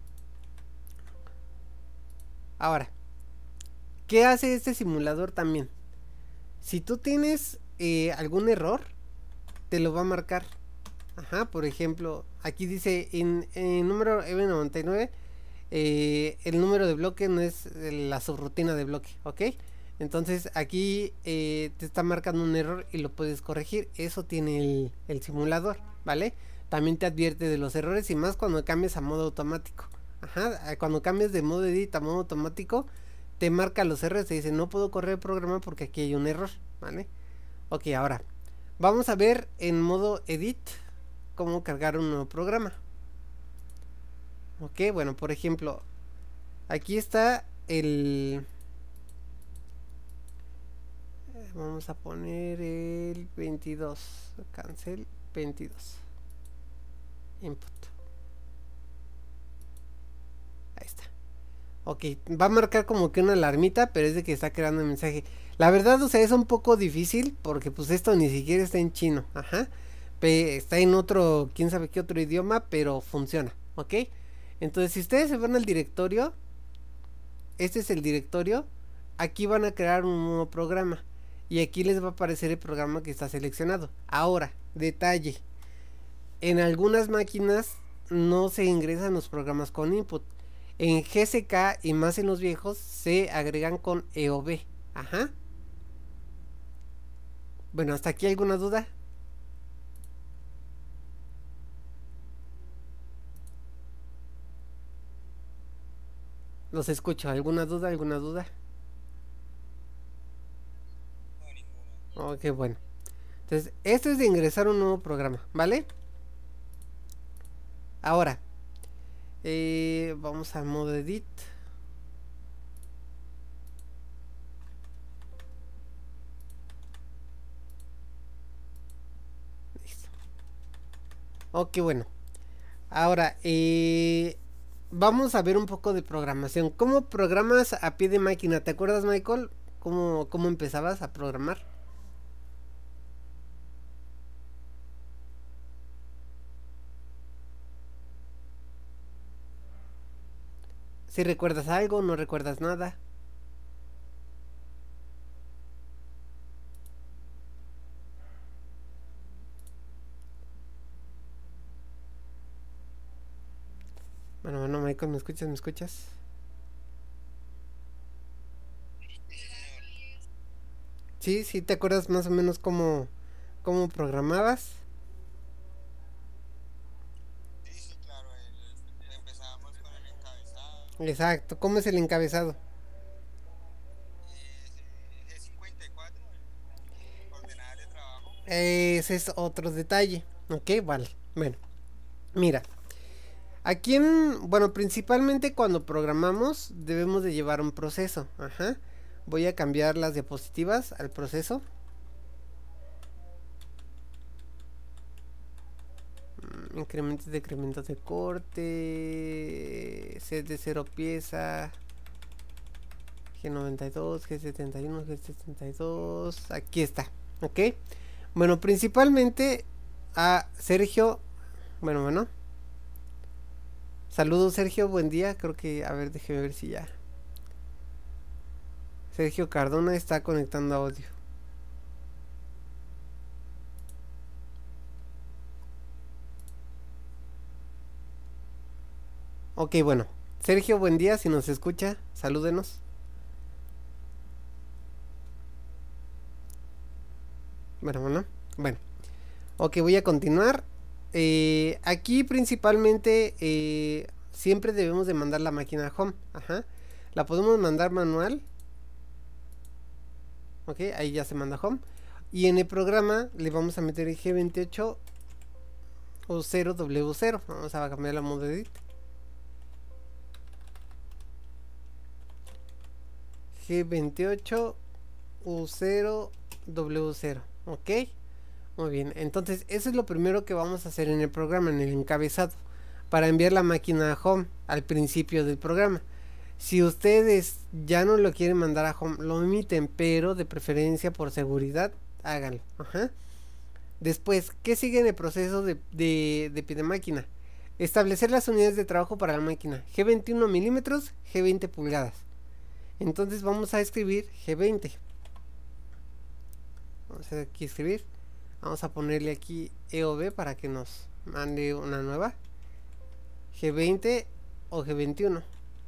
Ahora, ¿qué hace este simulador también? Si tú tienes algún error, te lo va a marcar. Ajá, por ejemplo, aquí dice en número M99 el número de bloque no es la subrutina de bloque, ¿ok? Entonces aquí te está marcando un error y lo puedes corregir. Eso tiene el simulador, ¿vale? También te advierte de los errores y más cuando cambias a modo automático. Ajá, cuando cambias de modo edit a modo automático, te marca los errores. Te dice no puedo correr el programa porque aquí hay un error, ¿vale? Ok, ahora vamos a ver en modo edit cómo cargar un nuevo programa. Ok, bueno, por ejemplo, aquí está el... Vamos a poner el 22. Cancel 22. Input. Ahí está. Ok, va a marcar como que una alarmita, pero es de que está creando un mensaje. La verdad, o sea, es un poco difícil porque pues esto ni siquiera está en chino. Ajá. Está en otro, quién sabe qué otro idioma, pero funciona. Ok. Entonces, si ustedes se van al directorio, este es el directorio, aquí van a crear un nuevo programa y aquí les va a aparecer el programa que está seleccionado. Ahora, detalle, en algunas máquinas no se ingresan los programas con input. En GSK y más en los viejos se agregan con EOB. Ajá. Bueno, hasta aquí alguna duda. Los escucho. ¿Alguna duda? ¿Alguna duda? No, ninguna. Ok, bueno. Entonces, esto es de ingresar un nuevo programa, ¿vale? Ahora, vamos al modo edit. Listo. Ok, bueno. Ahora, vamos a ver un poco de programación. ¿Cómo programas a pie de máquina? ¿Te acuerdas, Michael? ¿Cómo empezabas a programar? Si recuerdas algo, no recuerdas nada. Bueno, Michael, ¿me escuchas? ¿Me escuchas? Sí, señor. Sí, sí, ¿te acuerdas más o menos cómo programabas? Sí, sí, claro. Empezábamos con el encabezado. Exacto, ¿cómo es el encabezado? Ese es otro detalle. Ok, vale. Bueno, mira. Aquí bueno, principalmente cuando programamos debemos de llevar un proceso. Ajá. Voy a cambiar las diapositivas al proceso. Incrementos, decrementos de corte. Set de 0 pieza. G92, G71, G72. Aquí está. Ok. Bueno, principalmente a Sergio. Bueno. Saludos Sergio, buen día. Creo que, a ver, déjeme ver si ya. Sergio Cardona está conectando audio. Ok, bueno. Sergio, buen día. Si nos escucha, salúdenos. Bueno. Ok, voy a continuar. Aquí principalmente siempre debemos de mandar la máquina home. Ajá. La podemos mandar manual. Ok, ahí ya se manda home. Y en el programa le vamos a meter el G28 o 0W0. Vamos a cambiar la modo edit. G28 U0W0. Ok. Muy bien. Entonces eso es lo primero que vamos a hacer en el programa, en el encabezado. Para enviar la máquina a home al principio del programa. Si ustedes ya no lo quieren mandar a home, lo omiten, pero de preferencia por seguridad, háganlo. Ajá. Después, ¿qué sigue en el proceso de pie máquina? Establecer las unidades de trabajo para la máquina. G21 milímetros, G20 pulgadas. Entonces vamos a escribir G20. Vamos a aquí escribir. Vamos a ponerle aquí EOB para que nos mande una nueva. G20 o G21.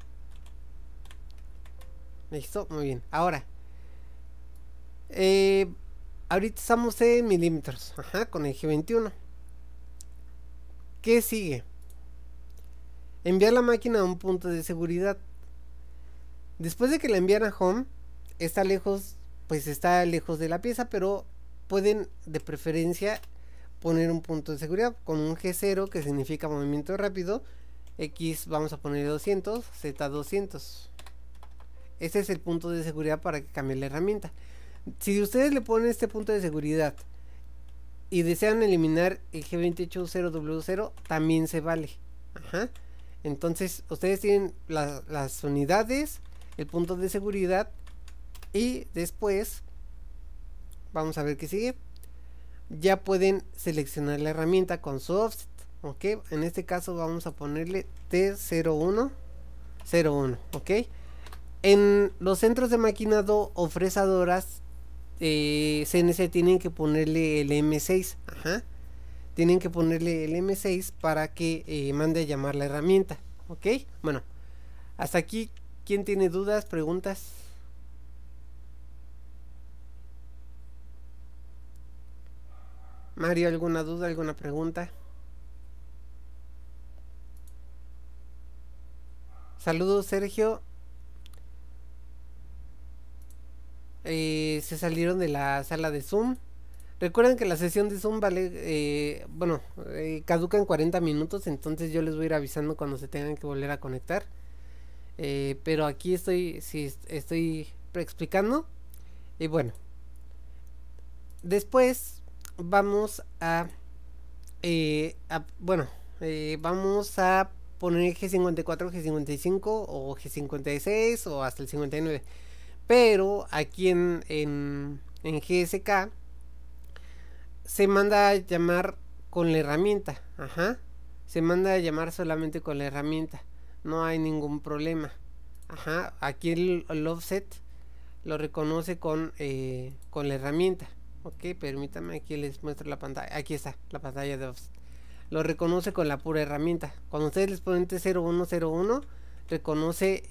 Listo, muy bien. Ahora, ahorita estamos en milímetros. Ajá, con el G21. ¿Qué sigue? Enviar la máquina a un punto de seguridad. Después de que la envían a home, está lejos, pues está lejos de la pieza, pero pueden de preferencia poner un punto de seguridad con un G0 que significa movimiento rápido. X vamos a poner 200, Z 200. Este es el punto de seguridad para que cambie la herramienta. Si ustedes le ponen este punto de seguridad y desean eliminar el G280W0, también se vale. Ajá. Entonces ustedes tienen las unidades, el punto de seguridad y después vamos a ver qué sigue. Ya pueden seleccionar la herramienta con su offset. Ok, en este caso vamos a ponerle T0101. Ok, en los centros de maquinado o fresadoras CNC tienen que ponerle el M6. Ajá. Tienen que ponerle el M6 para que mande a llamar la herramienta. Ok, bueno, hasta aquí. ¿Quién tiene dudas, preguntas? Mario, ¿alguna duda, alguna pregunta? Saludos, Sergio. Se salieron de la sala de Zoom. Recuerden que la sesión de Zoom vale, caduca en 40 minutos, entonces yo les voy a ir avisando cuando se tengan que volver a conectar. Pero aquí estoy explicando. Y bueno, después vamos vamos a poner G54, G55 o G56 o hasta el 59. Pero aquí en GSK se manda a llamar con la herramienta. Ajá. Se manda a llamar solamente con la herramienta. No hay ningún problema. Ajá. Aquí el offset lo reconoce con la herramienta. Ok, permítame, aquí les muestro la pantalla. Aquí está la pantalla de offset. Lo reconoce con la pura herramienta. Cuando ustedes les ponen T0101, reconoce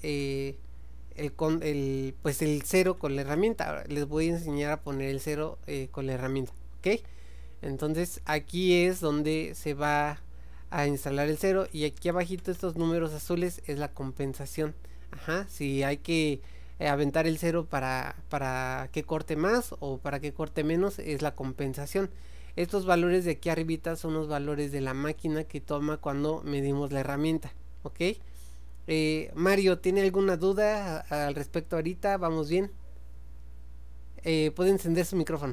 el 0 con la herramienta. Ahora les voy a enseñar a poner el 0 con la herramienta. Ok, entonces aquí es donde se va a instalar el 0 y aquí abajito estos números azules es la compensación. Ajá, si hay que aventar el cero para que corte más o para que corte menos, es la compensación. Estos valores de aquí arribita son los valores de la máquina que toma cuando medimos la herramienta, ¿ok? Mario, ¿tiene alguna duda al respecto ahorita? ¿Vamos bien? Puede encender su micrófono.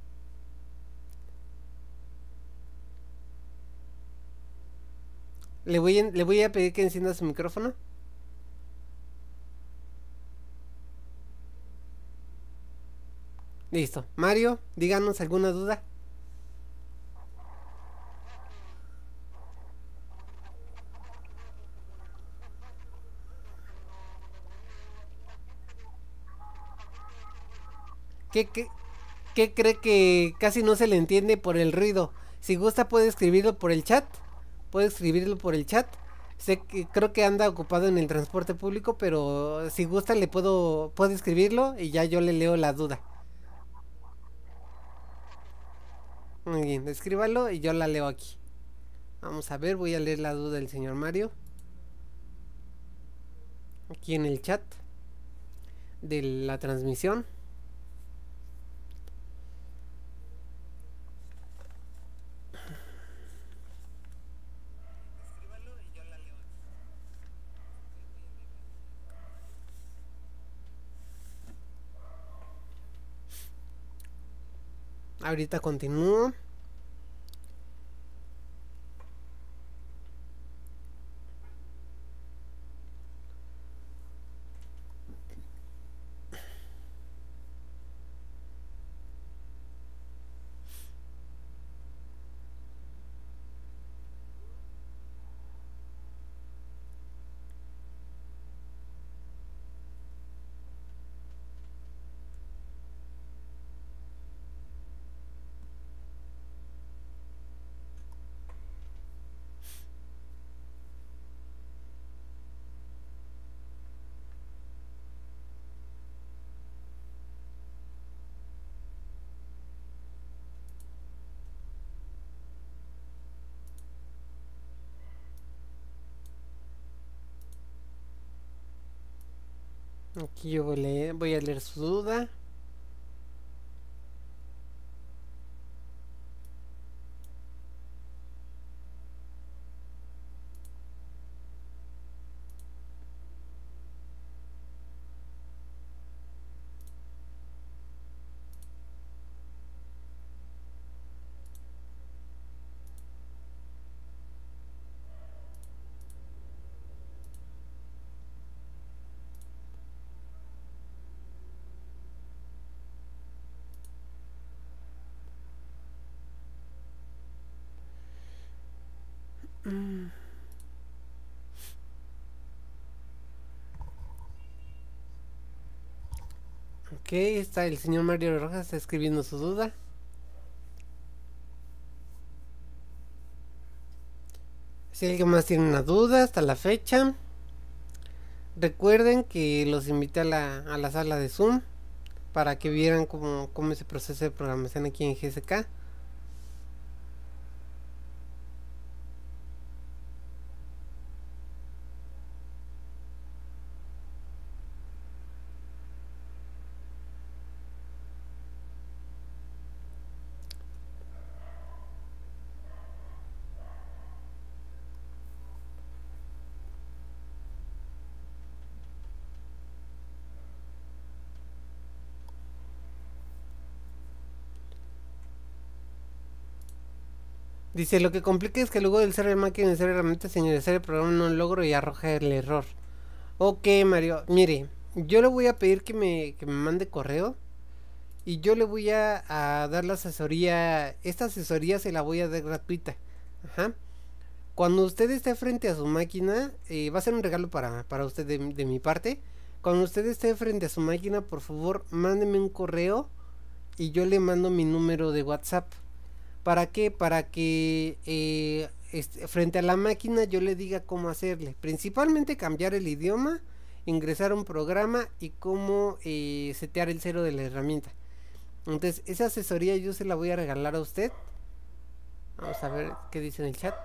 Le voy a pedir que encienda su micrófono. Listo. Mario, díganos alguna duda. ¿Qué, qué, ¿Qué cree que casi no se le entiende por el ruido? Si gusta puede escribirlo por el chat. Puede escribirlo por el chat. Sé que creo que anda ocupado en el transporte público, pero si gusta le puedo escribirlo y ya yo le leo la duda. Muy bien, escríbalo y yo la leo aquí. Vamos a ver, voy a leer la duda del señor Mario. Aquí en el chat de la transmisión. Ahorita continúo. Aquí yo voy a leer su duda. Ok, está el señor Mario Rojas, está escribiendo su duda. Si alguien más tiene una duda hasta la fecha, recuerden que los invité a la sala de Zoom para que vieran cómo es el proceso de programación aquí en GSK. Dice, lo que complica es que luego del ser de máquina y ser herramienta sin ingresar el programa no logro y arroja el error. Ok, Mario, mire, yo le voy a pedir que me mande correo y yo le voy a dar la asesoría. Esta asesoría se la voy a dar gratuita. Ajá. Cuando usted esté frente a su máquina, va a ser un regalo para usted de mi parte. Cuando usted esté frente a su máquina, por favor, mándeme un correo y yo le mando mi número de WhatsApp. ¿Para qué? Para que frente a la máquina yo le diga cómo hacerle. Principalmente cambiar el idioma, ingresar un programa y cómo setear el cero de la herramienta. Entonces, esa asesoría yo se la voy a regalar a usted. Vamos a ver qué dice en el chat.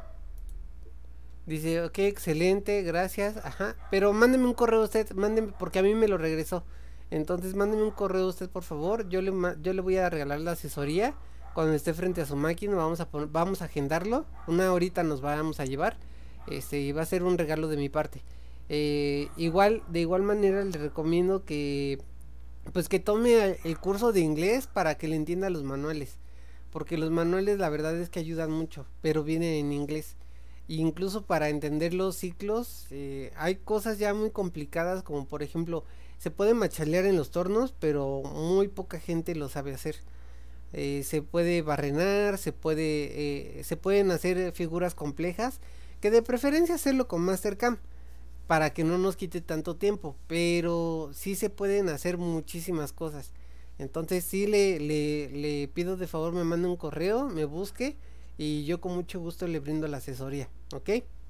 Dice, ok, excelente, gracias. Ajá. Pero mándeme un correo usted, mándeme, porque a mí me lo regresó. Entonces mándeme un correo usted, por favor. Yo le voy a regalar la asesoría. Cuando esté frente a su máquina vamos a agendarlo. Una horita nos vamos a llevar. Y va a ser un regalo de mi parte. De igual manera le recomiendo que pues que tome el curso de inglés para que le entienda los manuales. Porque los manuales la verdad es que ayudan mucho, pero vienen en inglés. E incluso para entender los ciclos, hay cosas ya muy complicadas, como por ejemplo, se puede machalear en los tornos, pero muy poca gente lo sabe hacer. Se puede barrenar, se pueden hacer figuras complejas, que de preferencia hacerlo con Mastercam, para que no nos quite tanto tiempo, pero sí se pueden hacer muchísimas cosas. Entonces sí le pido de favor me mande un correo, me busque y yo con mucho gusto le brindo la asesoría, ¿ok?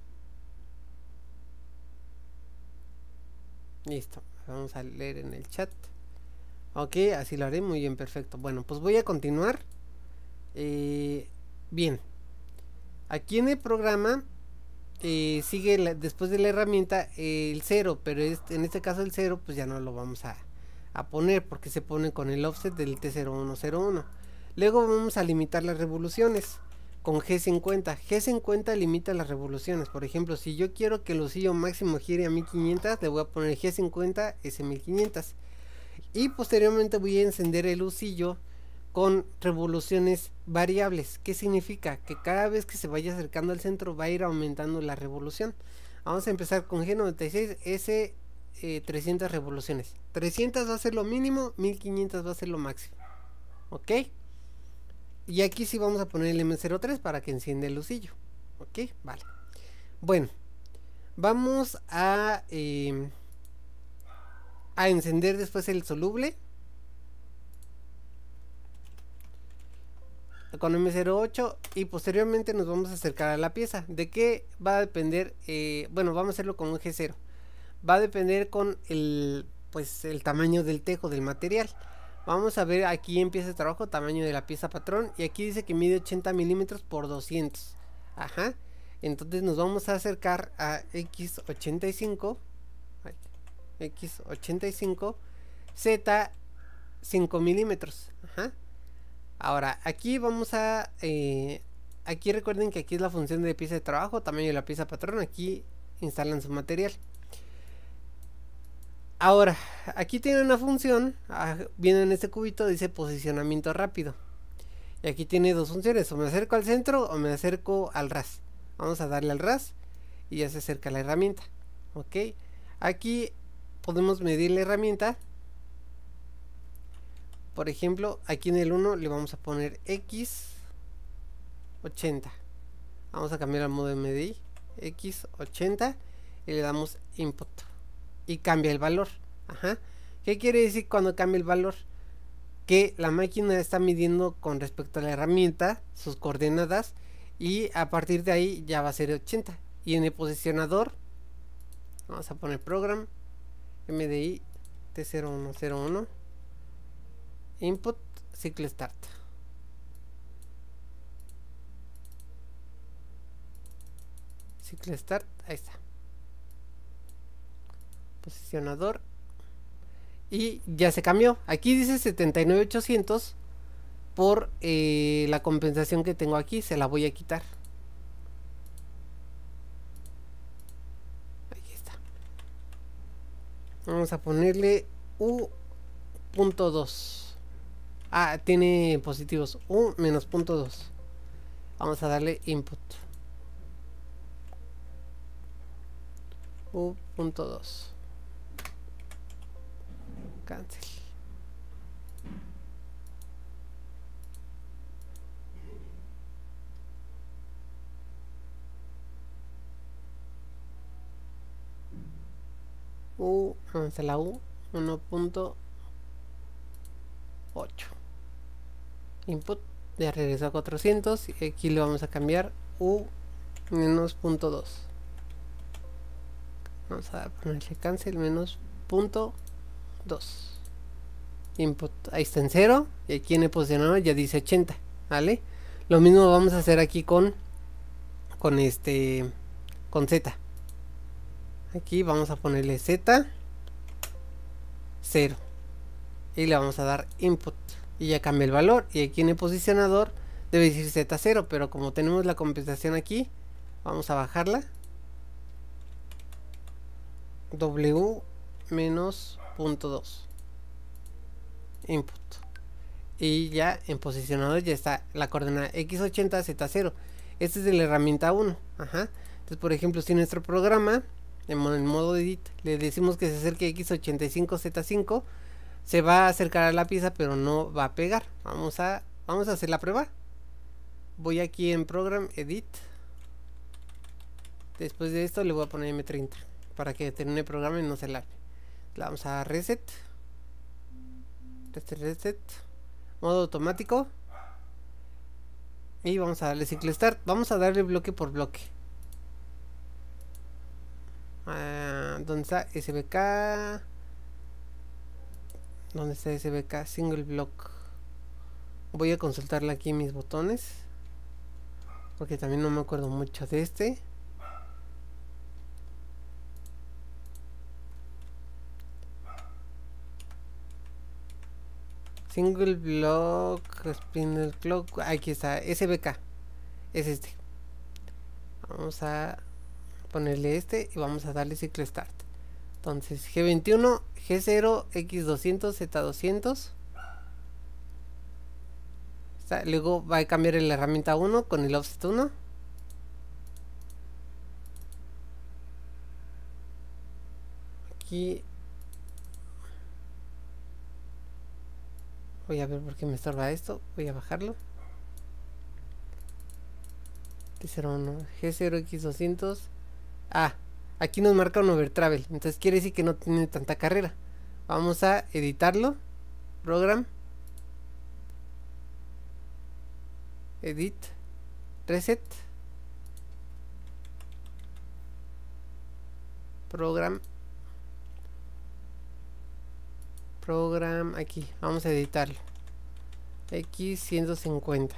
Listo, vamos a leer en el chat. Ok, así lo haré, muy bien, perfecto. Bueno, pues voy a continuar. Bien, aquí en el programa sigue después de la herramienta el 0, pero en este caso el 0 pues ya no lo vamos a poner porque se pone con el offset del T0101. Luego vamos a limitar las revoluciones con G50. G50 limita las revoluciones. Por ejemplo, si yo quiero que el lucillo máximo gire a 1500, le voy a poner G50 S1500. Y posteriormente voy a encender el lucillo con revoluciones variables. ¿Qué significa? Que cada vez que se vaya acercando al centro va a ir aumentando la revolución. Vamos a empezar con G96 S 300 revoluciones. 300 va a ser lo mínimo, 1500 va a ser lo máximo. ¿Ok? Y aquí sí vamos a poner el M03 para que encienda el lucillo. ¿Ok? Vale. Bueno, vamos a encender después el soluble con M08 y posteriormente nos vamos a acercar a la pieza. ¿De qué va a depender? Bueno, vamos a hacerlo con un G0. Va a depender con el tamaño del tejo del material. Vamos a ver aquí en pieza de trabajo tamaño de la pieza patrón y aquí dice que mide 80 milímetros por 200. Ajá. Entonces nos vamos a acercar a X85 Z 5 milímetros. Ajá. Ahora aquí vamos a aquí recuerden que aquí es la función de pieza de trabajo, tamaño de la pieza patrón. Aquí instalan su material. Ahora aquí tiene una función, viene en este cubito, dice posicionamiento rápido, y aquí tiene dos funciones: o me acerco al centro o me acerco al ras. Vamos a darle al ras y ya se acerca la herramienta. Ok, aquí podemos medir la herramienta. Por ejemplo, aquí en el 1 le vamos a poner X80. Vamos a cambiar al modo de medir X80 y le damos input y cambia el valor. Ajá. ¿Qué quiere decir cuando cambia el valor? Que la máquina está midiendo con respecto a la herramienta sus coordenadas y a partir de ahí ya va a ser 80. Y en el posicionador vamos a poner program MDI T0101 input ciclo start. Ciclo start, ahí está. Posicionador y ya se cambió. Aquí dice 79800 por la compensación que tengo aquí. Se la voy a quitar. Ahí está. Vamos a ponerle U.2. Tiene positivos. U menos punto 2. Vamos a darle input. U.2. Cancel. Vamos a la U 1.8. Input. Ya regresó a 400 y aquí le vamos a cambiar U menos punto 2. Vamos a ponerle cancel menos punto 2. Input, ahí está en 0 y aquí en el posicionador ya dice 80, ¿vale? Lo mismo vamos a hacer aquí con Z. Aquí vamos a ponerle Z 0 y le vamos a dar input y ya cambia el valor, y aquí en el posicionador debe decir Z0, pero como tenemos la compensación aquí, vamos a bajarla, W menos .2 input, y ya en posicionador ya está la coordenada X80 Z0. Este es de la herramienta 1. Ajá. Entonces, por ejemplo, si nuestro programa en modo edit le decimos que se acerque X85 Z5, se va a acercar a la pieza pero no va a pegar. Vamos a hacer la prueba. Voy aquí en program edit, después de esto le voy a poner M30 para que termine el programa y no se largue. Le vamos a reset, modo automático, y vamos a darle cycle start. Vamos a darle bloque por bloque. ¿Dónde está SBK? ¿Dónde está SBK? Single block. Voy a consultarle aquí mis botones, porque también no me acuerdo mucho de este. Single block, spindle clock. Aquí está, SBK. Es este. Vamos a ponerle este y vamos a darle cycle start. Entonces G21, G0, X200, Z200. Luego va a cambiar la herramienta 1 con el offset 1. Aquí voy a ver por qué me estorba esto. Voy a bajarlo. T01, G0, X200. Aquí nos marca un overtravel. Entonces quiere decir que no tiene tanta carrera. Vamos a editarlo. Program. Edit. Reset. Program. Aquí. Vamos a editarlo. X150.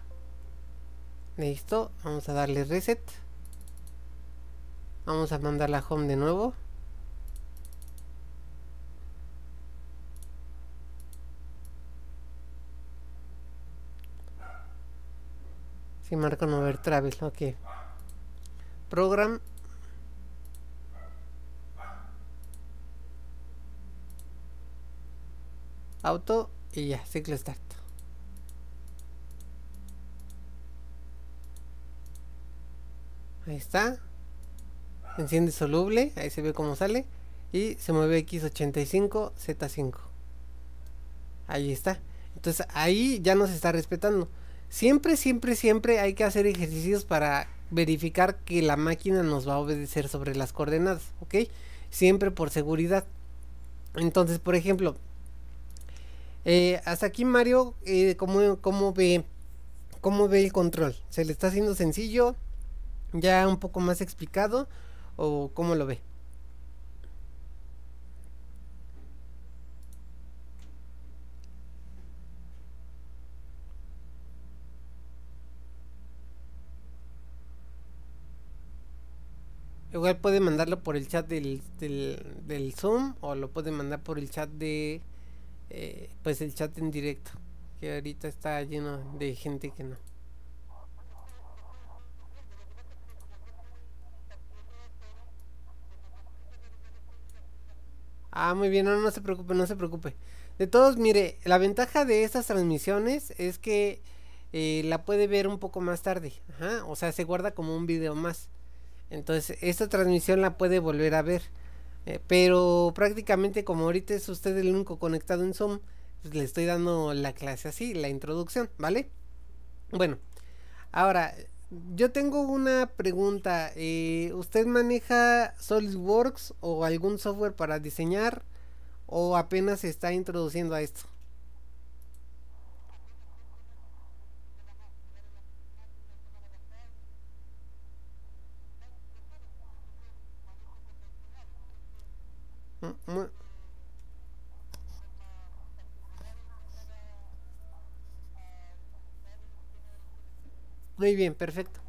Listo. Vamos a darle reset. Vamos a mandar la home de nuevo. Si marca un overtravel, ok. Program. Auto y ya, cycle start. Ahí está. Enciende soluble, ahí se ve cómo sale. Y se mueve X85 Z5. Ahí está. Entonces ahí ya nos está respetando. Siempre hay que hacer ejercicios para verificar que la máquina nos va a obedecer sobre las coordenadas, ¿ok? Siempre por seguridad. Entonces, por ejemplo, hasta aquí Mario, ¿cómo ve el control? ¿Se le está haciendo sencillo? ¿Ya un poco más explicado? ¿O cómo lo ve? Igual puede mandarlo por el chat del Zoom, o lo puede mandar por el chat de pues el chat en directo, que ahorita está lleno de gente que no. Muy bien, no se preocupe, no se preocupe. De todos, mire, la ventaja de estas transmisiones es que la puede ver un poco más tarde. Ajá, o sea, se guarda como un video más. Entonces, esta transmisión la puede volver a ver. Pero prácticamente como ahorita es usted el único conectado en Zoom, pues le estoy dando la clase así, la introducción, ¿vale? Bueno, ahora, yo tengo una pregunta. ¿Usted maneja SolidWorks o algún software para diseñar, o apenas se está introduciendo a esto? Muy, muy bien, perfecto.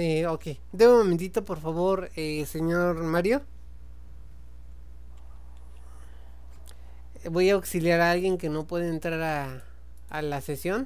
Ok, deme un momentito por favor, señor Mario. Voy a auxiliar a alguien que no puede entrar a la sesión.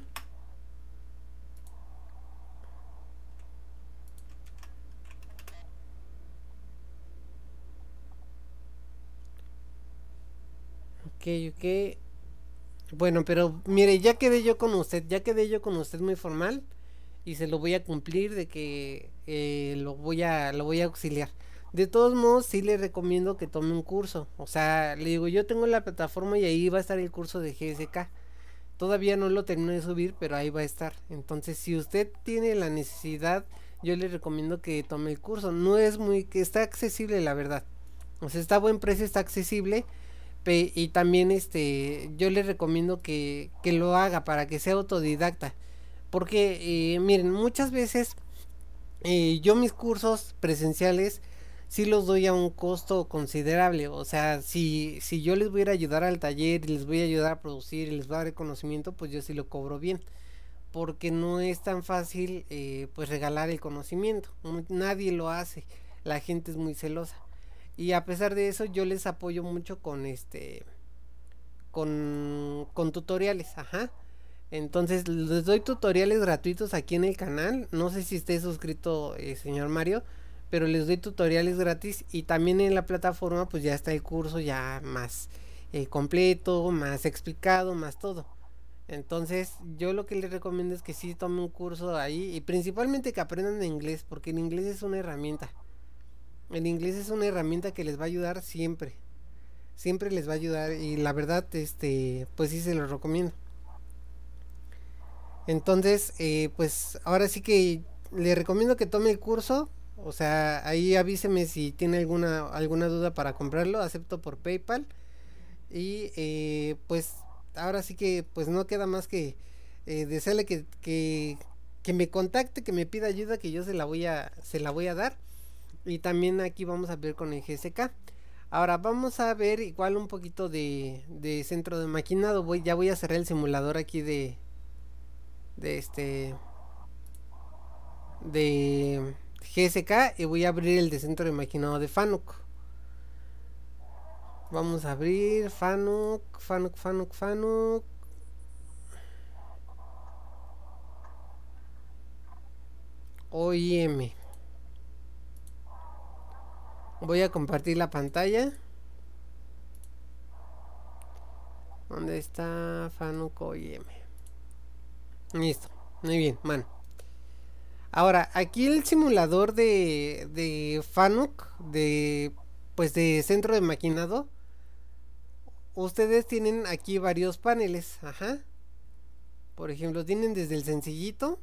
Ok, ok. Bueno, pero mire, ya quedé yo con usted muy formal y se lo voy a cumplir de que lo voy a auxiliar. De todos modos, sí le recomiendo que tome un curso. O sea, le digo, yo tengo la plataforma y ahí va a estar el curso de GSK. Todavía no lo termino de subir, pero ahí va a estar. Entonces, si usted tiene la necesidad, yo le recomiendo que tome el curso. No es muy, que está accesible, la verdad. O sea, está a buen precio, está accesible. Y también yo le recomiendo que lo haga para que sea autodidacta. Porque, miren, muchas veces yo mis cursos presenciales sí los doy a un costo considerable. O sea, si yo les voy a ir a ayudar al taller y les voy a ayudar a producir y les voy a dar el conocimiento, pues yo sí lo cobro bien. Porque no es tan fácil pues regalar el conocimiento. Nadie lo hace. La gente es muy celosa. Y a pesar de eso yo les apoyo mucho con tutoriales, ajá. Entonces les doy tutoriales gratuitos aquí en el canal. No sé si esté suscrito, señor Mario, pero les doy tutoriales gratis y también en la plataforma pues ya está el curso ya más completo, más explicado, más todo. Entonces yo lo que les recomiendo es que sí tome un curso ahí y principalmente que aprendan inglés porque el inglés es una herramienta. El inglés es una herramienta que les va a ayudar siempre. Siempre les va a ayudar y la verdad, pues sí se lo recomiendo. Entonces, pues ahora sí que le recomiendo que tome el curso. O sea, ahí avíseme si tiene alguna duda para comprarlo. Acepto por PayPal. Y pues ahora sí que pues no queda más que desearle que me contacte, que me pida ayuda, que yo se la voy a dar. Y también aquí vamos a ver con el GSK. Ahora vamos a ver igual un poquito de centro de maquinado. Ya voy a cerrar el simulador aquí de este de GSK y voy a abrir el de centro de maquinado de Fanuc. Vamos a abrir Fanuc. OIM. Voy a compartir la pantalla. ¿Dónde está Fanuc OIM? Listo. Muy bien, man. Ahora, aquí el simulador de Fanuc, pues de centro de maquinado, ustedes tienen aquí varios paneles, ajá. Por ejemplo, tienen desde el sencillito,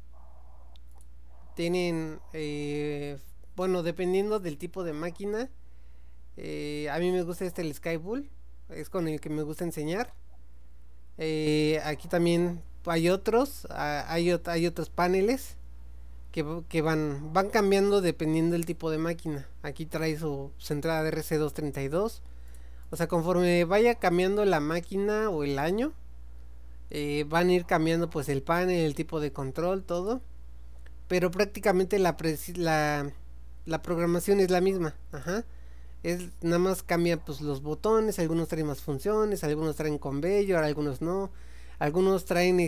tienen, bueno, dependiendo del tipo de máquina, a mí me gusta el Skybull, es con el que me gusta enseñar. Aquí también hay hay otros paneles que van cambiando dependiendo del tipo de máquina. Aquí trae su entrada de RC232. O sea, conforme vaya cambiando la máquina o el año, van a ir cambiando pues el panel, el tipo de control, todo. Pero prácticamente la programación es la misma. Ajá. Nada más cambia pues los botones, algunos traen más funciones, algunos traen conveyor, algunos no. Algunos traen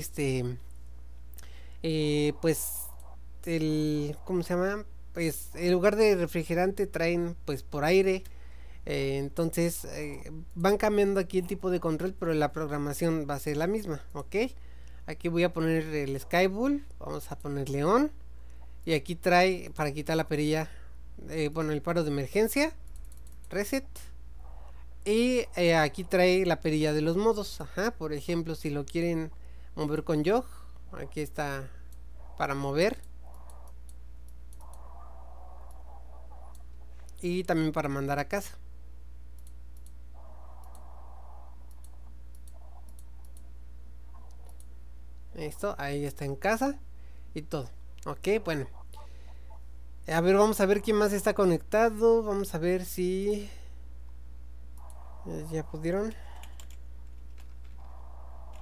pues ¿cómo se llama? Pues en lugar de refrigerante traen pues por aire. Entonces van cambiando aquí el tipo de control, pero la programación va a ser la misma, ¿ok? Aquí voy a poner el Skybull, vamos a ponerle on. Y aquí trae para quitar la perilla, bueno, el paro de emergencia, reset. Y aquí trae la perilla de los modos, ajá. Por ejemplo, si lo quieren mover con jog, aquí está para mover. Y también para mandar a casa. Esto, ahí está en casa y todo. Ok, bueno. A ver, vamos a ver quién más está conectado. Vamos a ver si ya pudieron.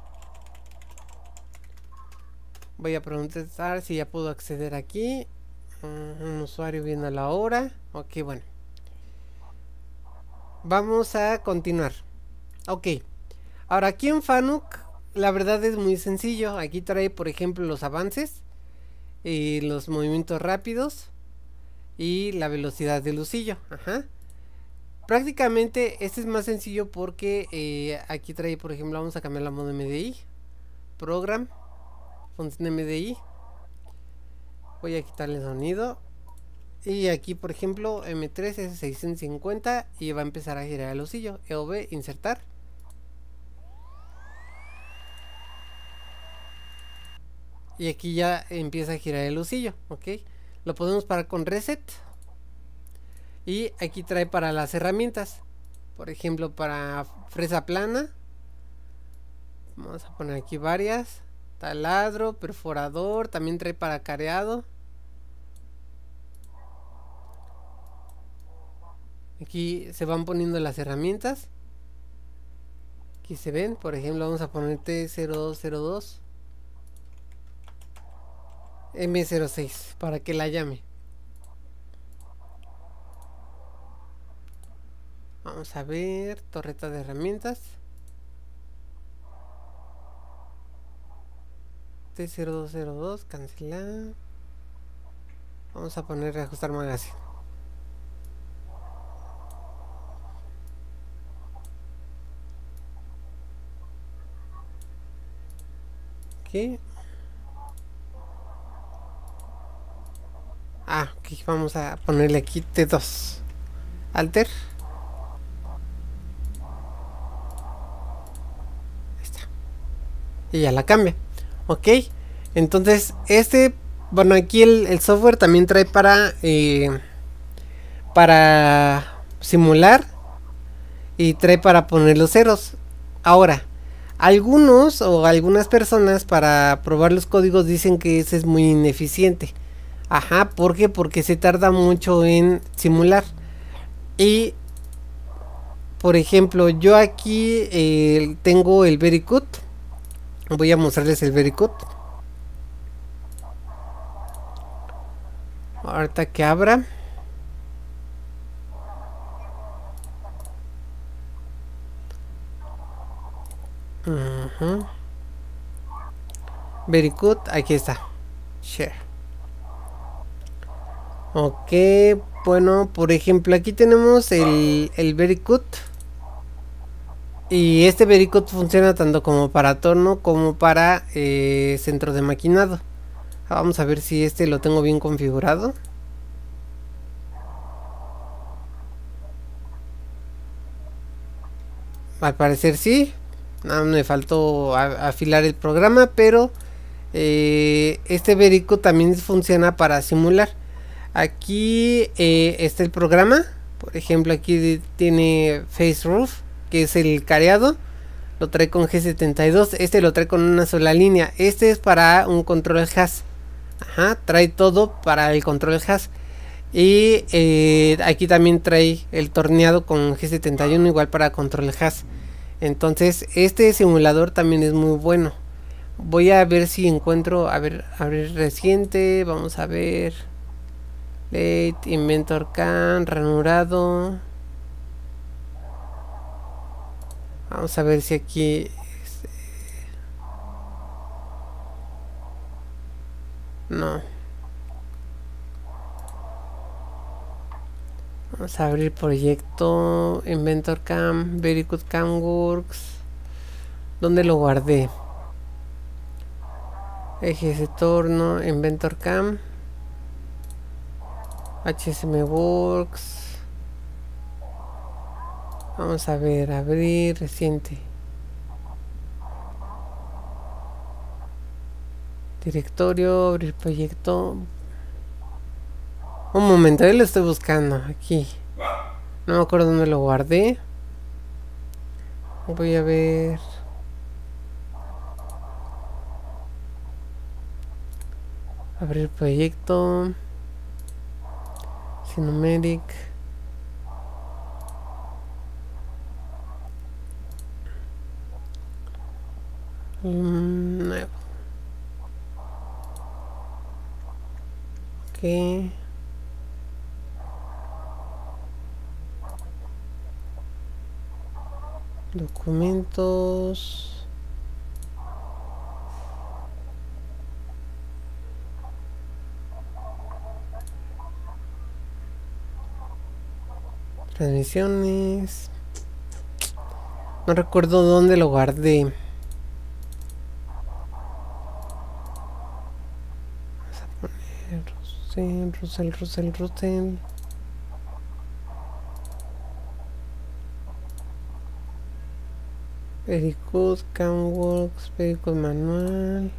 Voy a preguntar si ya puedo acceder aquí. Un usuario viendo la hora. Ok, bueno. Vamos a continuar. Ok. Ahora aquí en Fanuc la verdad es muy sencillo. Aquí trae por ejemplo los avances, y los movimientos rápidos y la velocidad del lucillo. Ajá. Prácticamente este es más sencillo porque aquí trae por ejemplo, vamos a cambiar la modo MDI. Program. Función MDI. Voy a quitarle el sonido. Y aquí por ejemplo M3 es 650 y va a empezar a girar el lucillo. EOB, insertar. Y aquí ya empieza a girar el lucillo, ok. Lo podemos parar con reset. Y aquí trae para las herramientas. Por ejemplo, para fresa plana. Vamos a poner aquí varias. Taladro, perforador. También trae para careado. Aquí se van poniendo las herramientas. Aquí se ven. Por ejemplo, vamos a poner T0202. M06 para que la llame. Vamos a ver. Torreta de herramientas. T0202. Cancelar. Vamos a poner reajustar magazine. Ok. Ok, vamos a ponerle aquí T2. Alter. Ahí está. Y ya la cambia. Ok. Entonces, bueno, aquí el software también trae para simular y trae para poner los ceros. Ahora, algunos o algunas personas para probar los códigos dicen que ese es muy ineficiente. Ajá, ¿por qué? Porque se tarda mucho en simular. Y por ejemplo, yo aquí tengo el Vericut. Voy a mostrarles el Vericut. Ahorita que abra. Vericut, aquí está. Share. Ok, bueno, por ejemplo, aquí tenemos el Vericut. Y este Vericut funciona tanto como para torno como para centro de maquinado. Vamos a ver si este lo tengo bien configurado. Al parecer sí. Nada, me faltó afilar el programa, pero este Vericut también funciona para simular. Aquí está el programa. Por ejemplo, aquí tiene Face Roof, que es el careado. Lo trae con G72. Este lo trae con una sola línea. Este es para un control hash. Ajá, trae todo para el control hash. Y aquí también trae el torneado con G71 igual para control hash. Entonces este simulador también es muy bueno. Voy a ver si encuentro, a ver, abrir reciente, vamos a ver. Late, Inventor Can, ranurado. Vamos a ver si aquí no. Vamos a abrir proyecto Inventor Cam, Vericut Camworks. ¿Dónde lo guardé? Ejes de torno, Inventor Cam, HSM Works. Vamos a ver, abrir reciente. Directorio, abrir proyecto. Un momento, ahí lo estoy buscando aquí. No me acuerdo dónde lo guardé. Voy a ver. Abrir proyecto. Cinemeric. Nuevo. Ok. Documentos. Transmisiones. No recuerdo dónde lo guardé. Russell. Pericos, Camworks, Pericos Manual.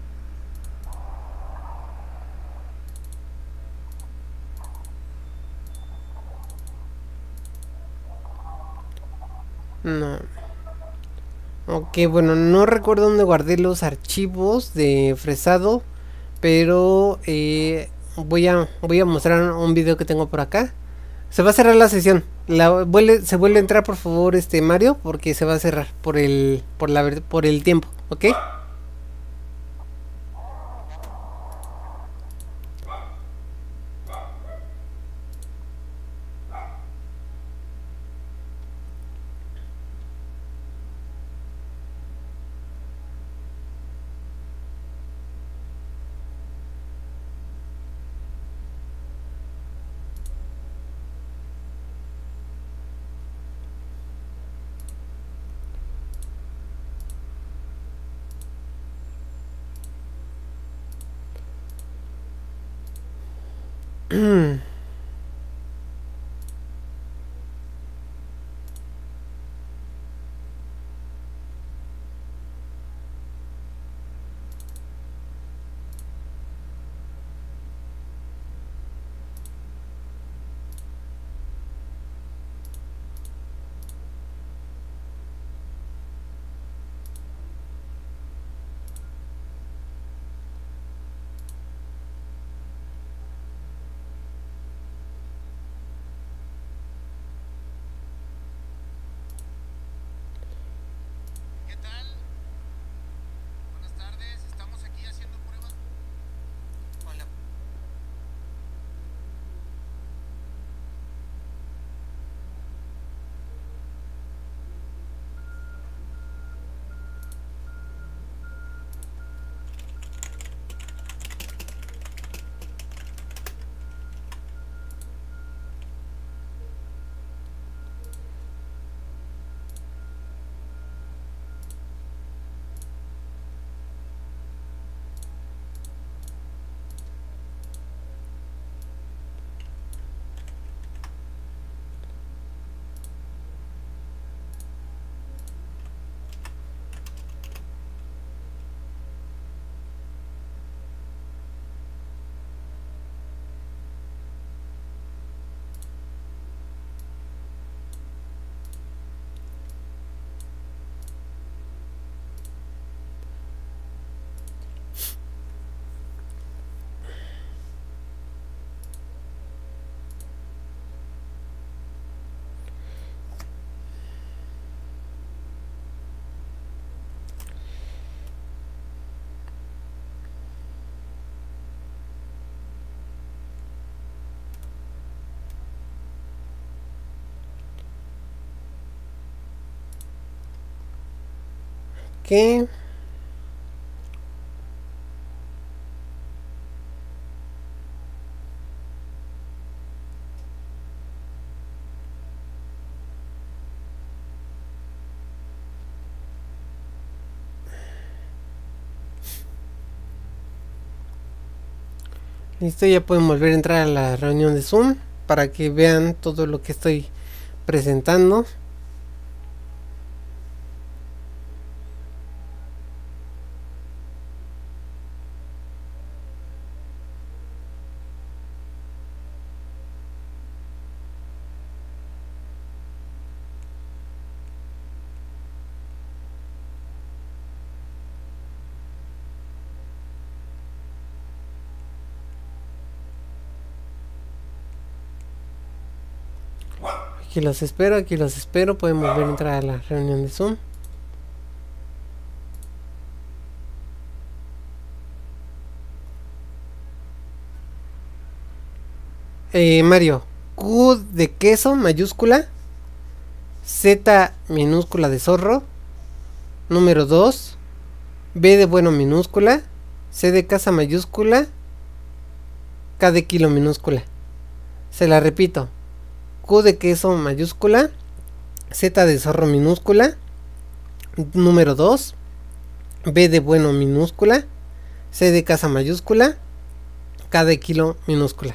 No. Ok, bueno, no recuerdo dónde guardé los archivos de fresado, pero voy a mostrar un video que tengo por acá. Se va a cerrar la sesión. Se vuelve a entrar, por favor, Mario, porque se va a cerrar por el tiempo, ¿ok? ¿Qué tal? Buenas tardes, estamos aquí haciendo pruebas. Hola. ¿Qué? Listo, ya pueden volver a entrar a la reunión de Zoom para que vean todo lo que estoy presentando. Aquí los espero, pueden volver a entrar a la reunión de Zoom. Mario, Q de queso mayúscula, Z minúscula de zorro, número 2, B de bueno minúscula, C de casa mayúscula, K de kilo minúscula. Se la repito. Q de queso mayúscula, Z de zorro minúscula, número 2, B de bueno minúscula, C de casa mayúscula, K de kilo minúscula.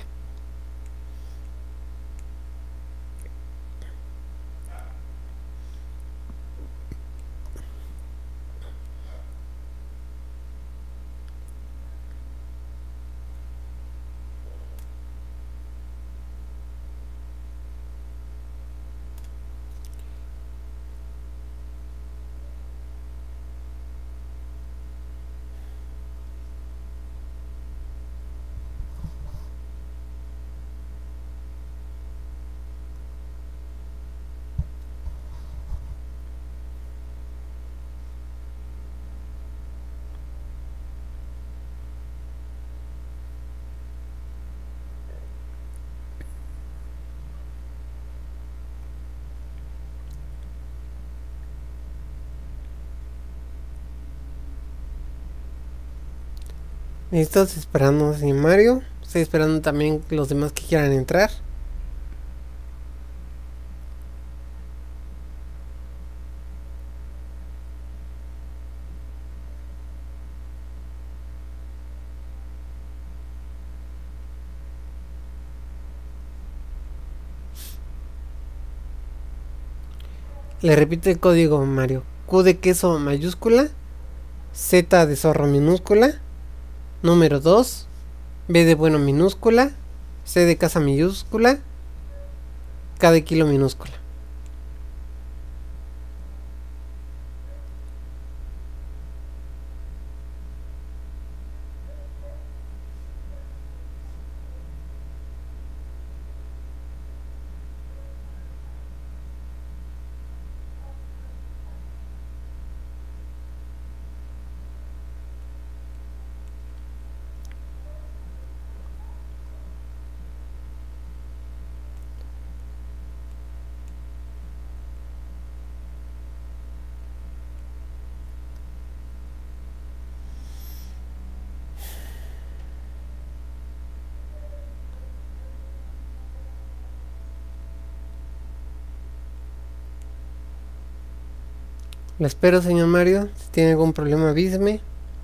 ¿Estás esperando, señor Mario? Estoy esperando también los demás que quieran entrar. Le repito el código, Mario. Q de queso mayúscula, Z de zorro minúscula, número 2, B de bueno minúscula, C de casa minúscula, K de kilo minúscula. Le espero, señor Mario. Si tiene algún problema, avíseme.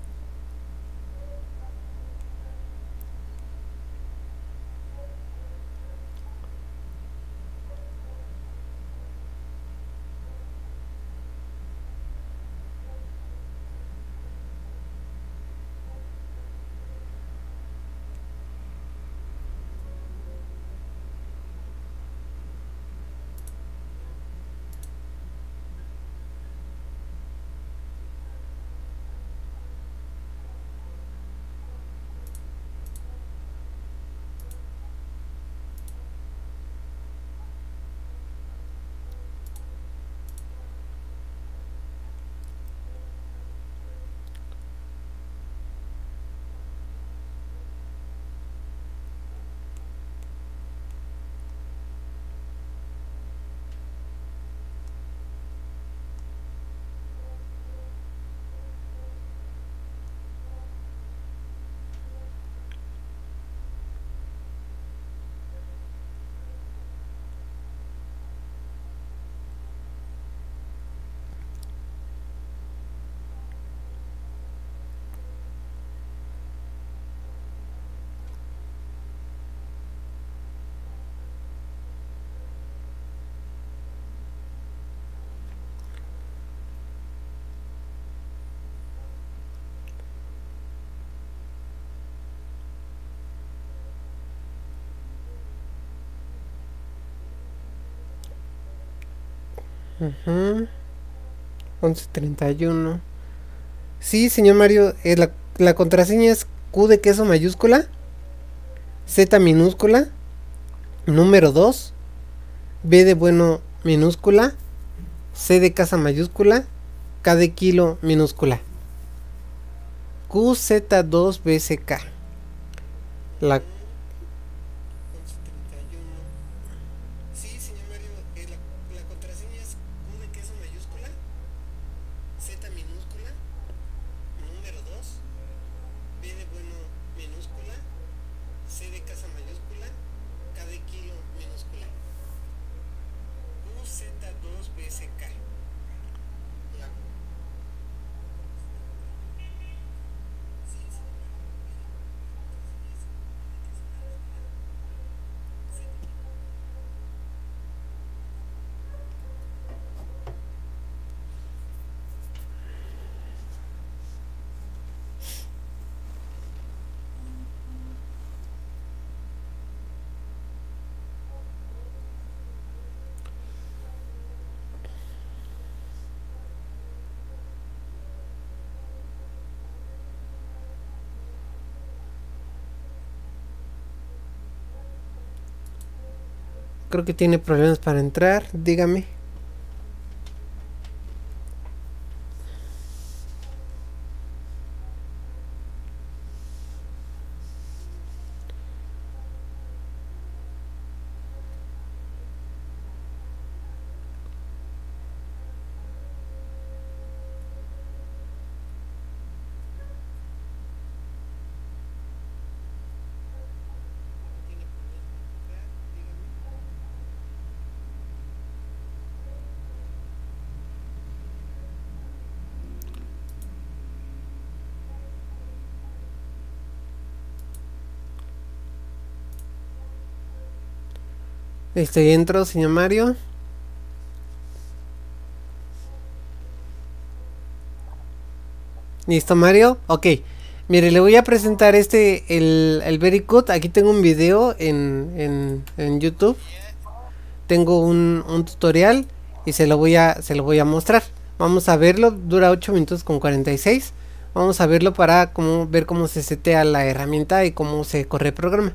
Ujú. 11:31. Sí, señor Mario, la contraseña es Q de queso mayúscula, Z minúscula, número 2, B de bueno minúscula, C de casa mayúscula, K de kilo minúscula. QZ2BCK. La GSK. Ya. Creo que tiene problemas para entrar, dígame. Entro, señor Mario. ¿Listo, Mario? Ok. Mire, le voy a presentar el Very Good. Aquí tengo un video en YouTube. Tengo un tutorial y se lo voy a mostrar. Vamos a verlo, dura 8 minutos con 46. Vamos a verlo para ver cómo se setea la herramienta y cómo se corre el programa.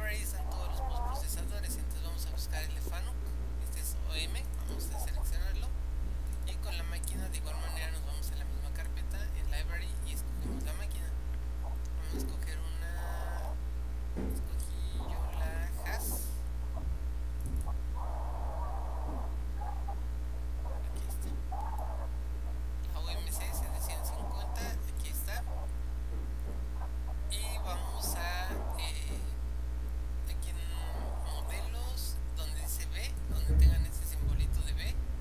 library están todos los postprocesadores, entonces vamos a buscar el Fanuc, este es OM, vamos a seleccionarlo y con la máquina de igual manera nos vamos a la misma carpeta en library y escogemos la máquina. Vamos a escoger escogí yo la HAS. Aquí está. La OMC 750, aquí está. Y vamos aquí en modelos, donde dice B, donde tengan ese simbolito de B,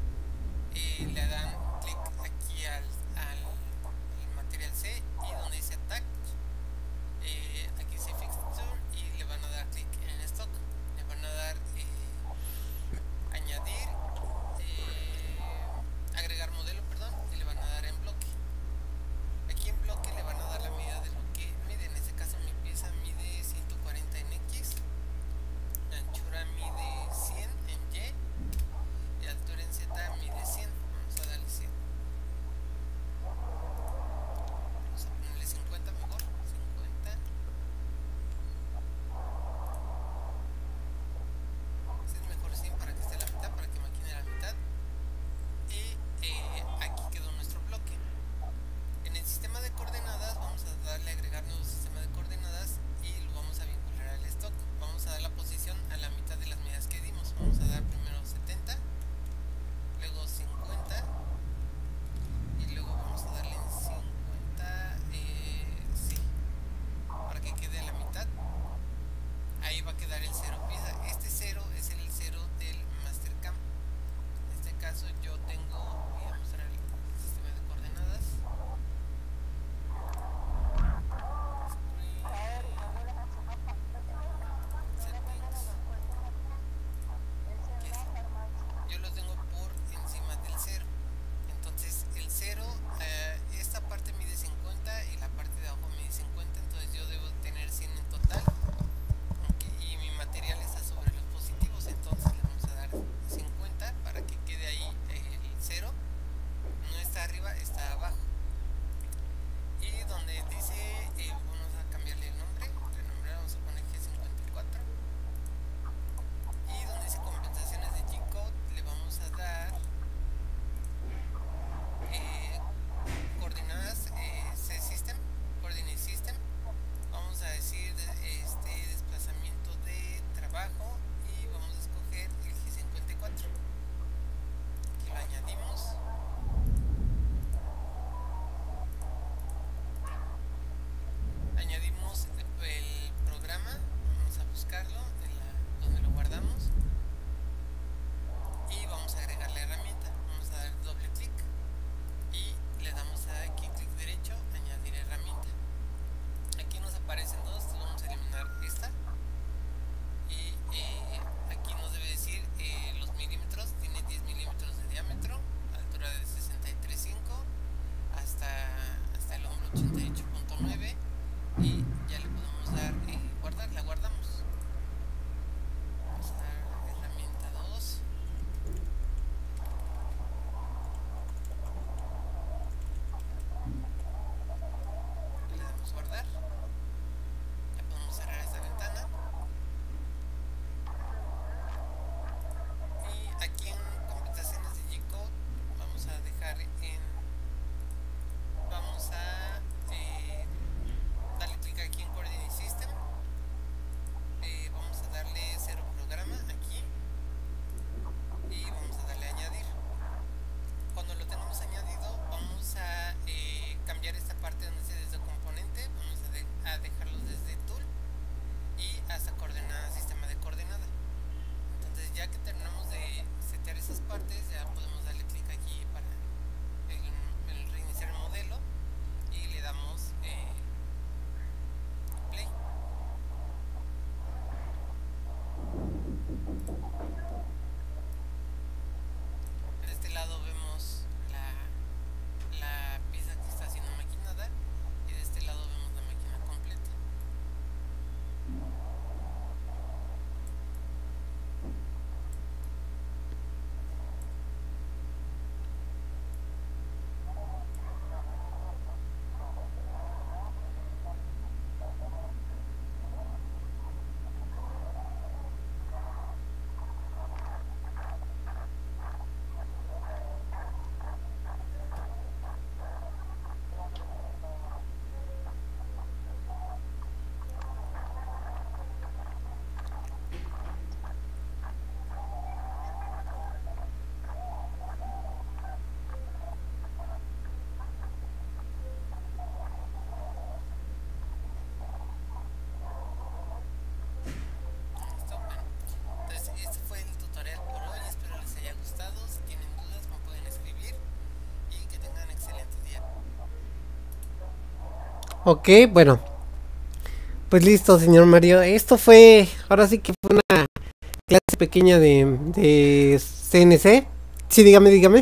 Ok, bueno, pues listo, señor Mario. Esto fue, ahora sí que fue una clase pequeña de CNC. Sí, dígame, dígame.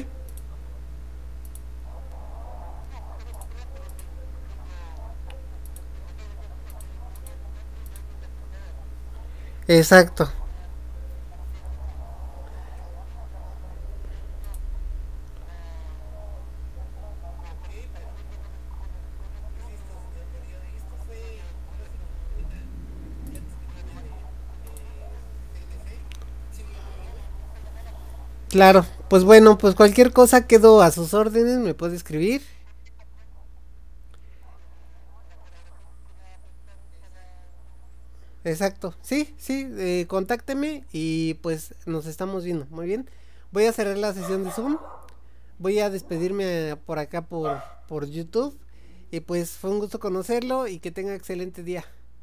Exacto. Claro, pues bueno, pues cualquier cosa quedo a sus órdenes, me puede escribir. Exacto, sí, sí, contácteme y pues nos estamos viendo. Muy bien, voy a cerrar la sesión de Zoom, voy a despedirme por acá por YouTube y pues fue un gusto conocerlo y que tenga excelente día.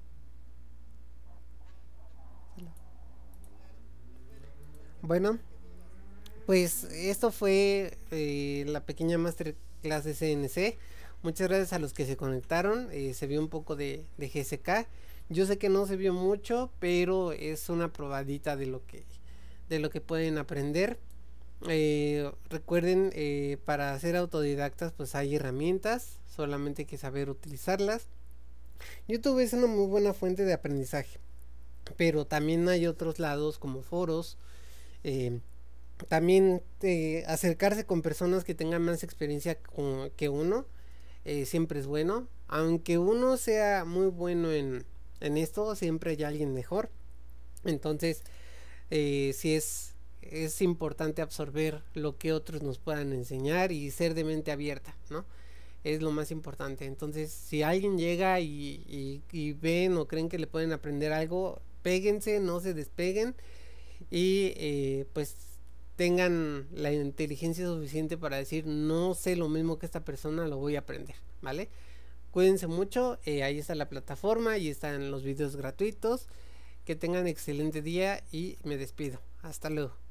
Bueno, pues esto fue la pequeña masterclass de CNC. Muchas gracias a los que se conectaron. Se vio un poco de GSK. Yo sé que no se vio mucho, pero es una probadita de lo que pueden aprender. Recuerden, para ser autodidactas, pues hay herramientas, solamente hay que saber utilizarlas. YouTube es una muy buena fuente de aprendizaje, pero también hay otros lados como foros. eh, También acercarse con personas que tengan más experiencia que uno siempre es bueno. Aunque uno sea muy bueno en esto, siempre hay alguien mejor. Entonces, sí es importante absorber lo que otros nos puedan enseñar y ser de mente abierta, ¿no? Es lo más importante. Entonces, si alguien llega y ven o creen que le pueden aprender algo, péguense, no se despeguen y pues tengan la inteligencia suficiente para decir no sé lo mismo que esta persona, lo voy a aprender, ¿vale? Cuídense mucho, ahí está la plataforma, ahí están los videos gratuitos, que tengan excelente día y me despido, hasta luego.